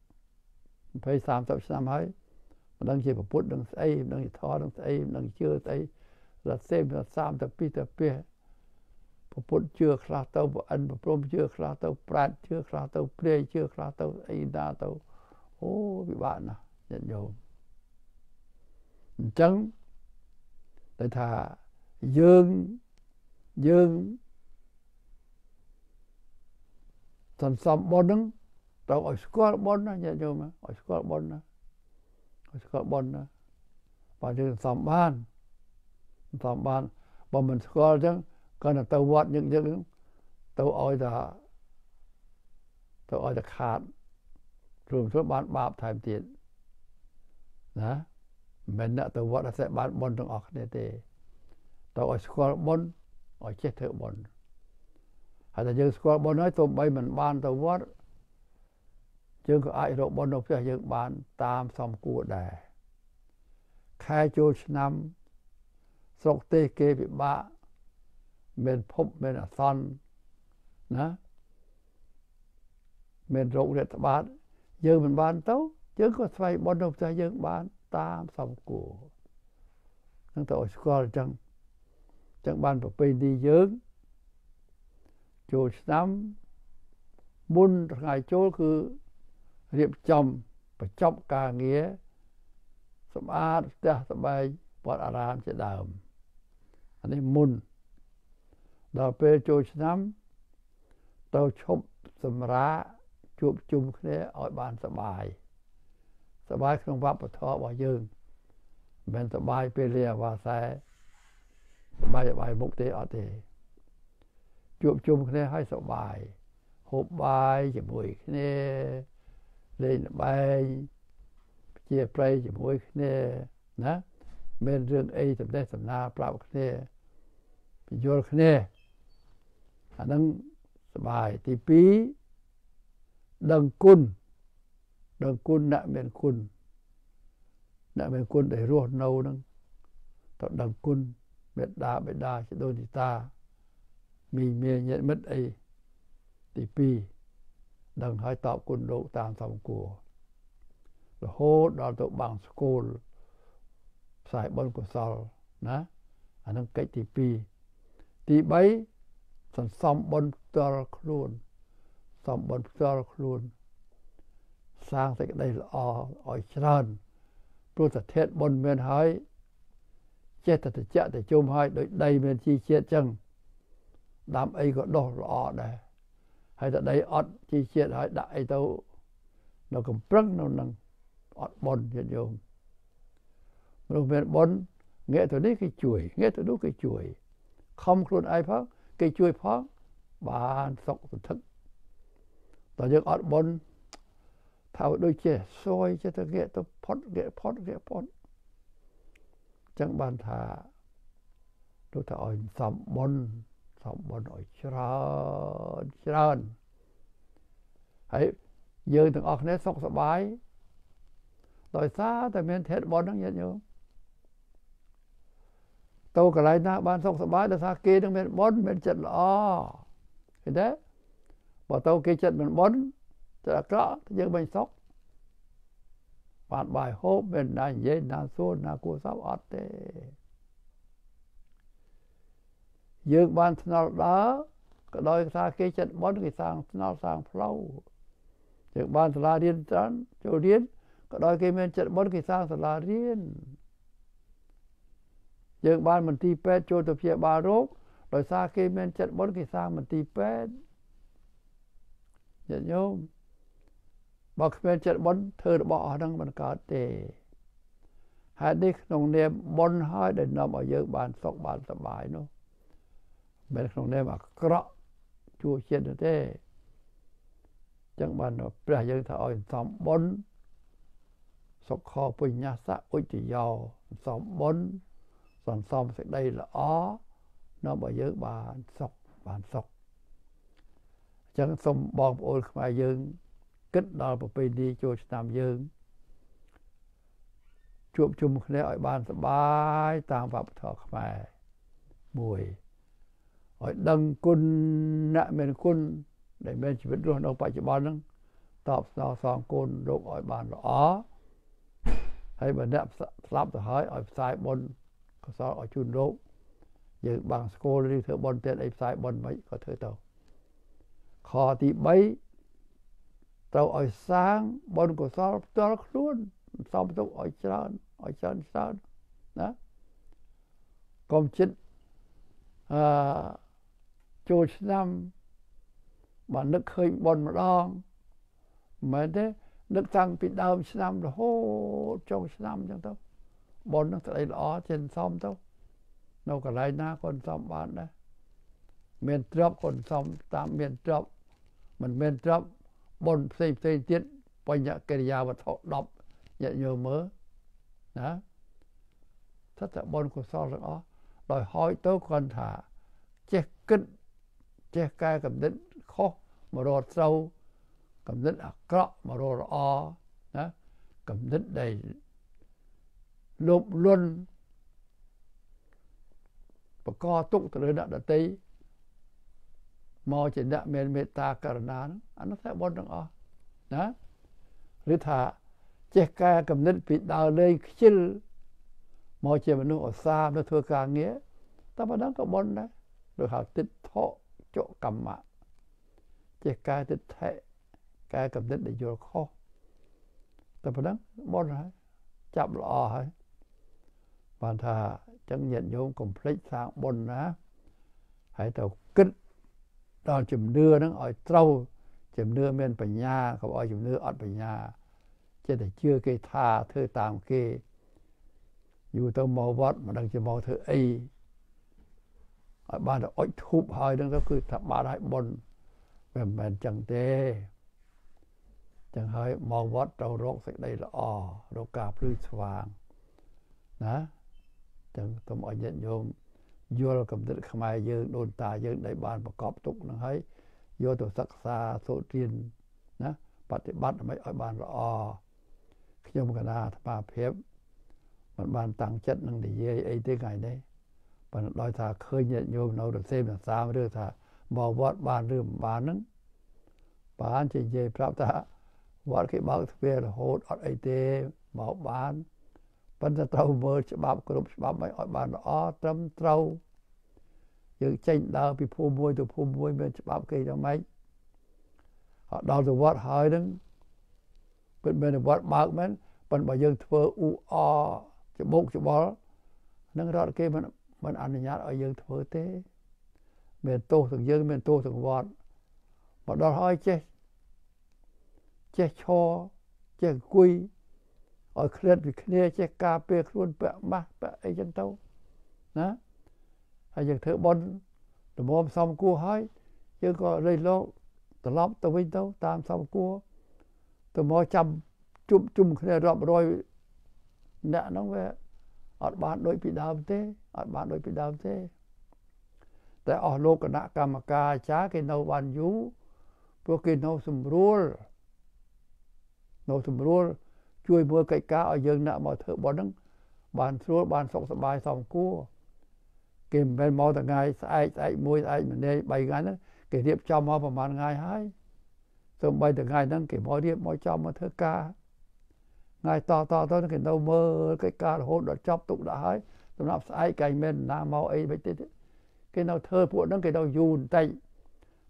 A: 20-30 ឆ្នាំហើយមិនដឹងជាពុទ្ធនឹងស្អីមិនដឹងជាធម៌នឹងស្អីមិនដឹងជឿស្អីរត់សេមរត់សាមទៅពីទៅពីពុទ្ធជឿខ្លះទៅព្រះអិនព្រះព្រហ្មជឿខ្លះទៅប្រាជ្ញជឿខ្លះទៅព្រាយជឿខ្លះទៅអីណាទៅអូពិបាកណាស់ញាតិញោមអញ្ចឹងតែថាយើងសន្សំបុណ្យនឹងត្រូវឲ្យស្គាល់បុណ្យណាញាតិញោមឲ្យស្គាល់បុណ្យណាឲ្យស្គាល់បុណ្យណាបើយើងសន្សំបានបើមិនស្គាល់អញ្ចឹងគាត់ទៅវត្តយើងទៅឲ្យតែខាតព្រមបានបាបថែមទៀតណាមិនអ្នកទៅវត្តតែបានបុណ្យទាំងអស់គ្នាទេទៅឲ្យស្គាល់បុណ្យឲ្យចេះធ្វើបុណ្យហើយតែយើងស្គាល់បុណ្យហើយទោះបីមិនបានទៅវត្តយើងក៏អាចរកបុណ្យនៅផ្ទះយើងបានតាមសមគួរដែរខែចូលឆ្នាំស្រុកទេសគេពិបាកមានភពមានអសន្នណាមានរោគរាតត្បាតយើងមិនបានទៅយើងក៏ស្វែងបុណ្យនៅផ្ទះយើងបានតាមសមគួរនឹងទៅឲ្យស្គាល់អញ្ចឹងបានប្រពៃណីយើងចូលឆ្នាំមុនថ្ងៃចូលគឺរៀបចំបញ្ចប់ការងារសម្អាតផ្ទះសម្បែងវត្តអារាមជាដើមអានេះមុនដល់ពេលចូលឆ្នាំទៅឈប់សម្រាកជួបជុំគ្នាឲ្យបានសប្បាយក្នុងវប្បធម៌របស់យើងមិនមែនសប្បាយពេលលាវាសែសប្បាយមុខទេអត់ទេជួបជុំគ្នាឲ្យសប្បាយហូបបាយជាមួយគ្នាលេងល្បែងជាប្រៃជាមួយគ្នាណាមានរឿងអីសម្ដែងសម្ដាប្រាប់គ្នាពយល់គ្នាអានឹងសប្បាយទី2ដឹងគុណអ្នកមានគុណដែលរស់នៅនឹងទៅដឹងគុណមេត្តាបិតាជីដូនជីតាមីញាតិមិត្តអីទី2ដឹងហើយតបគុណលោកតាមសមគួររហូតដល់ទៅបាំងស្គូលផ្សាយបុណ្យកុសលណាអានឹងកិច្ចទី2ទី3សន្សំបុណ្យផ្ទាល់ខ្លួនសាងសេចក្តីល្អឲ្យច្រើនព្រោះតែធេតុបុណ្យមានហើយចេះតែតិចតែជុំហើយដោយដីមានជីជាតិចឹងដាំអីក៏ដុះល្អដែរហើយតែដីអត់ជីជាតិហើយដាក់អីទៅនៅកំប្រឹងនៅនឹងអត់បុណ្យញាតិញោមមនុស្សមានបុណ្យងាកទៅនេះគេជួយងាកទៅនោះគេជួយខំខ្លួនឯងផងគេជួយផងបានសុខសន្ធឹកតើយើងអត់បុណ្យថាដូចជាសួយចេះតែងាកទៅផុតចឹងបានថាដូចថាឲ្យសំបុណ្យឲ្យច្រើនហើយយើងទាំងអស់គ្នាសុខសប្បាយដោយសារតែមានធេតុបុណ្យហ្នឹងញាតិញោមទៅកន្លែងណាបានសុខសប្បាយដោយសារគេនឹងមានបុណ្យមានចិត្តល្អឃើញទេបើទៅគេចិត្តមិនបុណ្យចិត្តអាក្រក់យើងមិនសុខបានបាយហូបមិនណានិយាយណាសួរណាគួរសពអត់ទេយើងបានថ្នល់ដើរក៏ដោយសារគេចិត្តបន់គេសាងថ្នល់សាងផ្លូវយើងបានសាលារៀនច្រើនចូលរៀនក៏ដោយគេមានចិត្តបន់គេសាងសាលារៀនយើងបានមន្ទីរពេទ្យចូលទៅព្យាបាលរោគដោយសារគេមានចិត្តបន់គេសាងមន្ទីរពេទ្យញាតិញោមបើគ្មានចិត្តបន់ធ្វើរបស់អស់ហ្នឹងមិនកើតទេហេតុនេះក្នុងនាមបន់ហើយដែលនាំឲ្យយើងបានសុខបានសប្បាយនោះមិនក្នុងនាមអាក្រក់ជួជាតិទេចឹងបានព្រះយើងថាឲ្យសំបុណ្យសុខោបញ្ញសៈឧត្តយោសំបុណ្យសន្សំសេចក្តីល្អនាំឲ្យយើងបានសុខចឹងសូមបងប្អូនខ្មែរយើងគិតដល់ប្រពៃណីចូលឆ្នាំយើងជួបជុំគ្នាឲ្យបានសប្បាយតាមវប្បធម៌ខ្មែរមួយឲ្យដឹងគុណអ្នកមានគុណដែលមានជីវិតរស់នៅបច្ចុប្បន្នហ្នឹងតបស្នងសងគុណលោកឲ្យបានល្អហើយបើអ្នកស្លាប់ទៅហើយឲ្យផ្សាយបុណ្យកុសលឲ្យជូនលោកយើងបាំងស្គលឬធ្វើបុណ្យទៀតអីផ្សាយបុណ្យមិនក៏ធ្វើទៅខទី3ត្រូវឲ្យសាងបុណ្យកុសលផ្ទាល់ខ្លួនសំទុកឲ្យច្រើនណាកុំចិត្តចូលឆ្នាំបាននឹកឃើញបុណ្យម្ដងមិនមែនទេនឹកតាំងពីដើមឆ្នាំរហូតចុងឆ្នាំអញ្ចឹងទៅបុណ្យនឹងស្ដីល្អចេញសំទៅនៅកន្លែងណាក៏សំបានដែរមានទ្រព្យក៏សំតាមមានទ្រព្យមិនមានទ្រព្យបុណ្យផ្សេងទៀតបញ្ញកិរិយាវត្ថុ10ញាតិញោមមើលណាថាតបុណ្យកុសលទាំងអស់ដោយហើយទៅគាត់ថាចេះគិតចេះកែកំណត់ខុសមករត់ត្រូវកំណត់អាក្រក់មករត់ល្អណាកំណត់ដែលលោភលន់បកទុកទៅលើអ្នកដទៃមកជាអ្នកមានមេត្តាករុណាអានោះតែបុណ្យទាំងអស់ណាឬថាចេះកែកំណត់ពីដើរលេងខ្ជិលមកជាមនុស្សឧស្សាហ៍នៅធ្វើការងារតែប៉ុណ្ណឹងក៏បុណ្យដែរឬហៅទិដ្ឋោចកម្មៈចេះកែទិដ្ឋិកែកំណត់ដែលយល់ខុសតែប៉ុណ្ណឹងបុណ្យហើយចាប់ល្អហើយបានថាចឹងញាតិញោមកុំភ្លេចសាងបុណ្យណាហើយទៅគិតដល់ជំនឿហ្នឹងឲ្យត្រូវជំនឿមានបញ្ញាកុំឲ្យជំនឿអត់បញ្ញាចេះតែជឿគេថាធ្វើតាមគេយូរទៅមកវត្តមិនដឹងជាមកធ្វើអីឲ្យបានទៅអុជធូបហើយហ្នឹងទៅគឺថាបានឲ្យបុណ្យវាមិនមែនចឹងទេចឹងហើយមកវត្តទៅរកសេចក្តីល្អរកការភ្លឺស្វាងណាចឹងសូមឲ្យញាតិញោមយល់កំណត់ខ្មែរយើងដូនតាយើងដែលបានប្រកបទុកនឹងហើយយកទៅសិក្សាសូត្ររៀនណាបប្រតិបត្តិដើម្បីឲ្យបានល្អខ្ញុំកណាអាត្មាភាពមិនបានតាំងចិត្តនឹងនិយាយអីទេថ្ងៃនេះប៉ុន្តែដោយថាឃើញញាតិញោមនៅរសេមសាមឬថាមកវត្តបានឬមិនបានហ្នឹងបានជានិយាយប្រាប់ថាវត្តគេបើកទ្វាររហូតអត់អីទេមកបានប៉ុន្តែត្រូវមើលច្បាប់គ្រប់ច្បាប់ឲ្យបានល្អត្រឹមត្រូវយើងចេញដើរពីភូមិមួយទៅភូមិមួយមានច្បាប់គេយ៉ាងម៉េចដល់ទៅវត្តហើយហ្នឹងពិតមែនវត្តបើកមែនប៉ុន្តែបើយើងធ្វើអ៊ូអច្បុកច្បល់នឹងរដ្ឋគេមិនអនុញ្ញាតឲ្យយើងធ្វើទេមានទោសទាំងយើងមានទោសទាំងវត្តមកដល់ហើយចេះឈរចេះអង្គុយឲ្យឃ្លាតពីគ្នាចេះការពារខ្លួនពាក់ម៉ាស់ពាក់អីចឹងទៅណាហើយយើងធ្វើបុណ្យល្មមសមគួរហើយយើងក៏រៃលោកត្រឡប់ទៅវិញទៅតាមសមគួរទៅមកចាំជុំគ្នារាប់រយអ្នកហ្នឹងវាអត់បានដូចពីដើមទេអត់បានដូចពីដើមទេតែអស់លោកគណៈកម្មការអាចារ្យគេនៅបានយូរព្រោះគេនៅសម្រួលជួយមើលកិច្ចការឲ្យយើងអ្នកមកធ្វើបុណ្យហ្នឹងបានស្រួលបានសុខសប្បាយសមគួរគេមិនមែនមកថ្ងៃស្អែកមួយស្អែកម្នេ3ថ្ងៃហ្នឹងគេរៀបចំមកប្រហែលថ្ងៃហើយសូម្បីតែថ្ងៃហ្នឹងគេមករៀបមកចំមកធ្វើការថ្ងៃតទៅគេនៅមើលកិច្ចការរហូតដល់ចប់ទុកដាក់ហើយសម្រាប់ស្អែកគេមិនណាមកអីមិនទេគេនៅធ្វើពួកហ្នឹងគេនៅយូរបន្តិច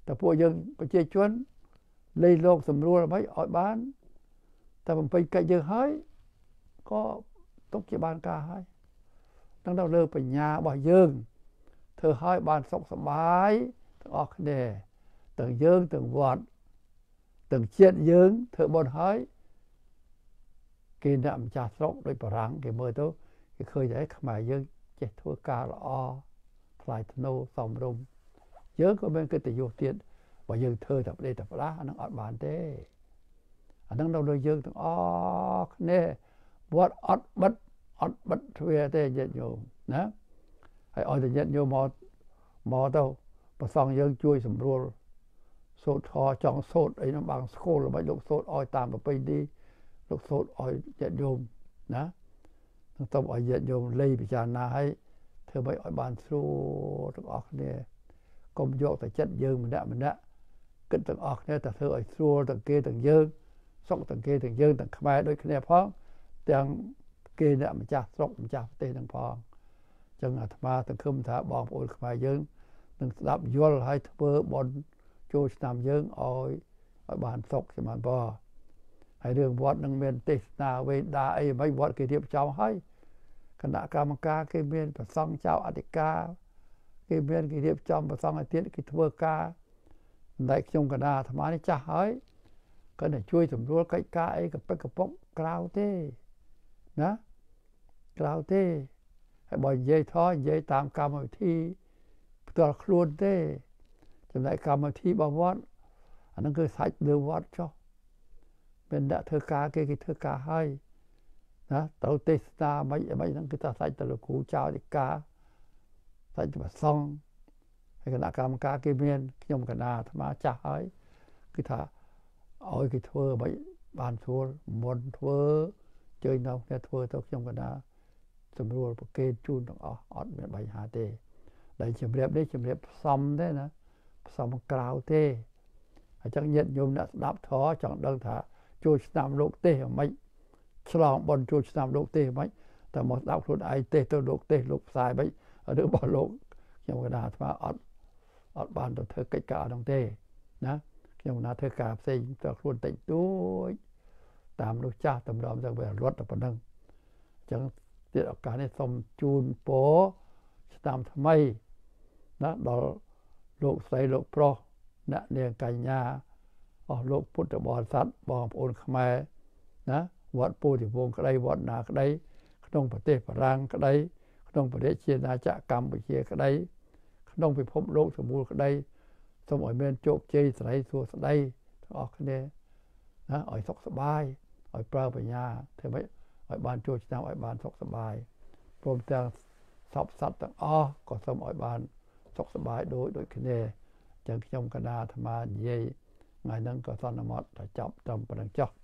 A: តែពួកយើងប្រជាជនលៃលោកសម្រួលអ្វីឲ្យបានតែបំពេញកិច្ចយើងហើយក៏ទុកជាបានការហើយដល់លើបញ្ញារបស់យើងធ្វើឲ្យបានសុខសប្បាយទាំងអស់គ្នាទាំងយើងទាំងវត្តទាំងជាតិយើងធ្វើបុណ្យហើយគេអ្នកម្ចាស់ស្រុកដោយបារាំងគេមើលទៅគេឃើញតែខ្មែរយើងចេះធ្វើការល្អថ្លៃថ្នូរសមរម្យយើងក៏មានកិត្តិយសទៀតបើយើងធ្វើតែប្រទេសតែផ្ដាស់អានឹងអត់បានទេអានឹងដល់លើយើងទាំងអស់គ្នាវត្តអត់បិទទ្វារទេញាតិញោមណាហើយឲ្យតែញាតិញោមមកទៅប្រសងយើងជួយសម្រួលសូត្រធម៌ចង់សូត្រអីនោះបាំងស្គលរបស់លោកសូត្រឲ្យតាមប្រពៃណីលោកសូត្រឲ្យញាតិញោមណានឹងទៅឲ្យញាតិញោមលៃពិចារណាឲ្យធ្វើឲ្យបានស្រួលទាំងអស់គ្នាកុំយកតែចិត្តយើងម្នាក់គិតទាំងអស់គ្នាតែធ្វើឲ្យស្រួលទាំងគេទាំងយើងសុខទាំងគេទាំងយើងទាំងខ្មែរដូចគ្នាផងទាំងគេអ្នកម្ចាស់ស្រុកម្ចាស់ប្រទេសទាំងផងចឹងអាត្មាសង្ឃឹមថាបងប្អូនខ្មែរយើងនឹងស្ដាប់យល់ហើយធ្វើបុណ្យចូលឆ្នាំយើងឲ្យបានសុខចំបានបងហើយរឿងវត្តនឹងមានទេសនាវេដាអីមិនវត្តគេរៀបចំហើយគណៈកម្មការគេមានប្រសង់ចៅអធិការគេមានគេរៀបចំប្រសង់ឲ្យទៀតគេធ្វើការតែខ្ញុំកណាអាត្មានេះចាស់ហើយគាត់តែជួយសម្រួលកិច្ចការអីកពិកកពុកក្រៅទេណាក្រៅទេហើយបើនិយាយតាមកម្មវិធីផ្ទាល់ខ្លួនទេចំណែកកម្មវិធីរបស់វត្តអានឹងគឺសាច់លើវត្តចុះមានអ្នកធ្វើការគេធ្វើការហើយណាត្រូវទេសនាមិនហ្នឹងគឺថាសាច់ទៅលោកគ្រូចៅអធិការសាច់ប្រសង់ហើយគណៈកម្មការគេមានខ្ញុំកណាអាត្មាចាស់ហើយគឺថាឲ្យគេធ្វើឲ្យបានស្រួលមុនធ្វើជើញនៅគ្នាធ្វើទៅខ្ញុំកណាសម្រួលប្រកេតជូនទាំងអស់អត់មានបញ្ហាទេដែលជំរាបនេះជំរាបផ្សំទេណាផ្សំក្រៅទេអញ្ចឹងញាតិញោមអ្នកស្ដាប់ធម៌ចង់ដឹងថាចូលឆ្នាំលោកទេសមិនឆ្លងបនចូលឆ្នាំលោកទេសមិនតែមកស្ដាប់ខ្លួនឯងទេសទៅលោកទេសលោកផ្សាយមិនរបស់លោកខ្ញុំកណាអាត្មាអត់បានទៅធ្វើកិច្ចការហ្នឹងទេណាខ្ញុំណាធ្វើការផ្សេងទៅខ្លួនតិចតួចតាមនោះចាស់តម្រាំទៅវារត់តែប៉ុណ្្នឹងអញ្ចឹងទៀតឱកាសនេះសូមជូនពរឆ្នាំថ្មីណាដល់លោកស្រីលោកប្រុសអ្នកនាងកញ្ញាអស់លោកពុទ្ធបរិស័ទបងប្អូនខ្មែរណាវត្តពោធិវង្សក្តីវត្តណាក្តីក្នុងប្រទេសបារាំងក្តីក្នុងប្រទេសជាណាចក្រកម្ពុជាក្តីក្នុងពិភពលោកសម្បូរក្តីសូមឲ្យមានជោគជ័យសិរីសួស្តីទាំងអស់គ្នាណាឲ្យសុខសប្បាយឲ្យប្រើបញ្ញាធ្វើម៉េចឲ្យបានចូលឆ្នាំឲ្យបានសុខសប្បាយព្រមទាំងសពសត្វទាំងអស់ក៏សូមឲ្យបានសុខសប្បាយដូចគ្នាចឹងខ្ញុំកណាអាត្មានិយាយថ្ងៃហ្នឹងក៏សន្មតថាចប់ត្រឹមប៉ុណ្្នឹងចុះ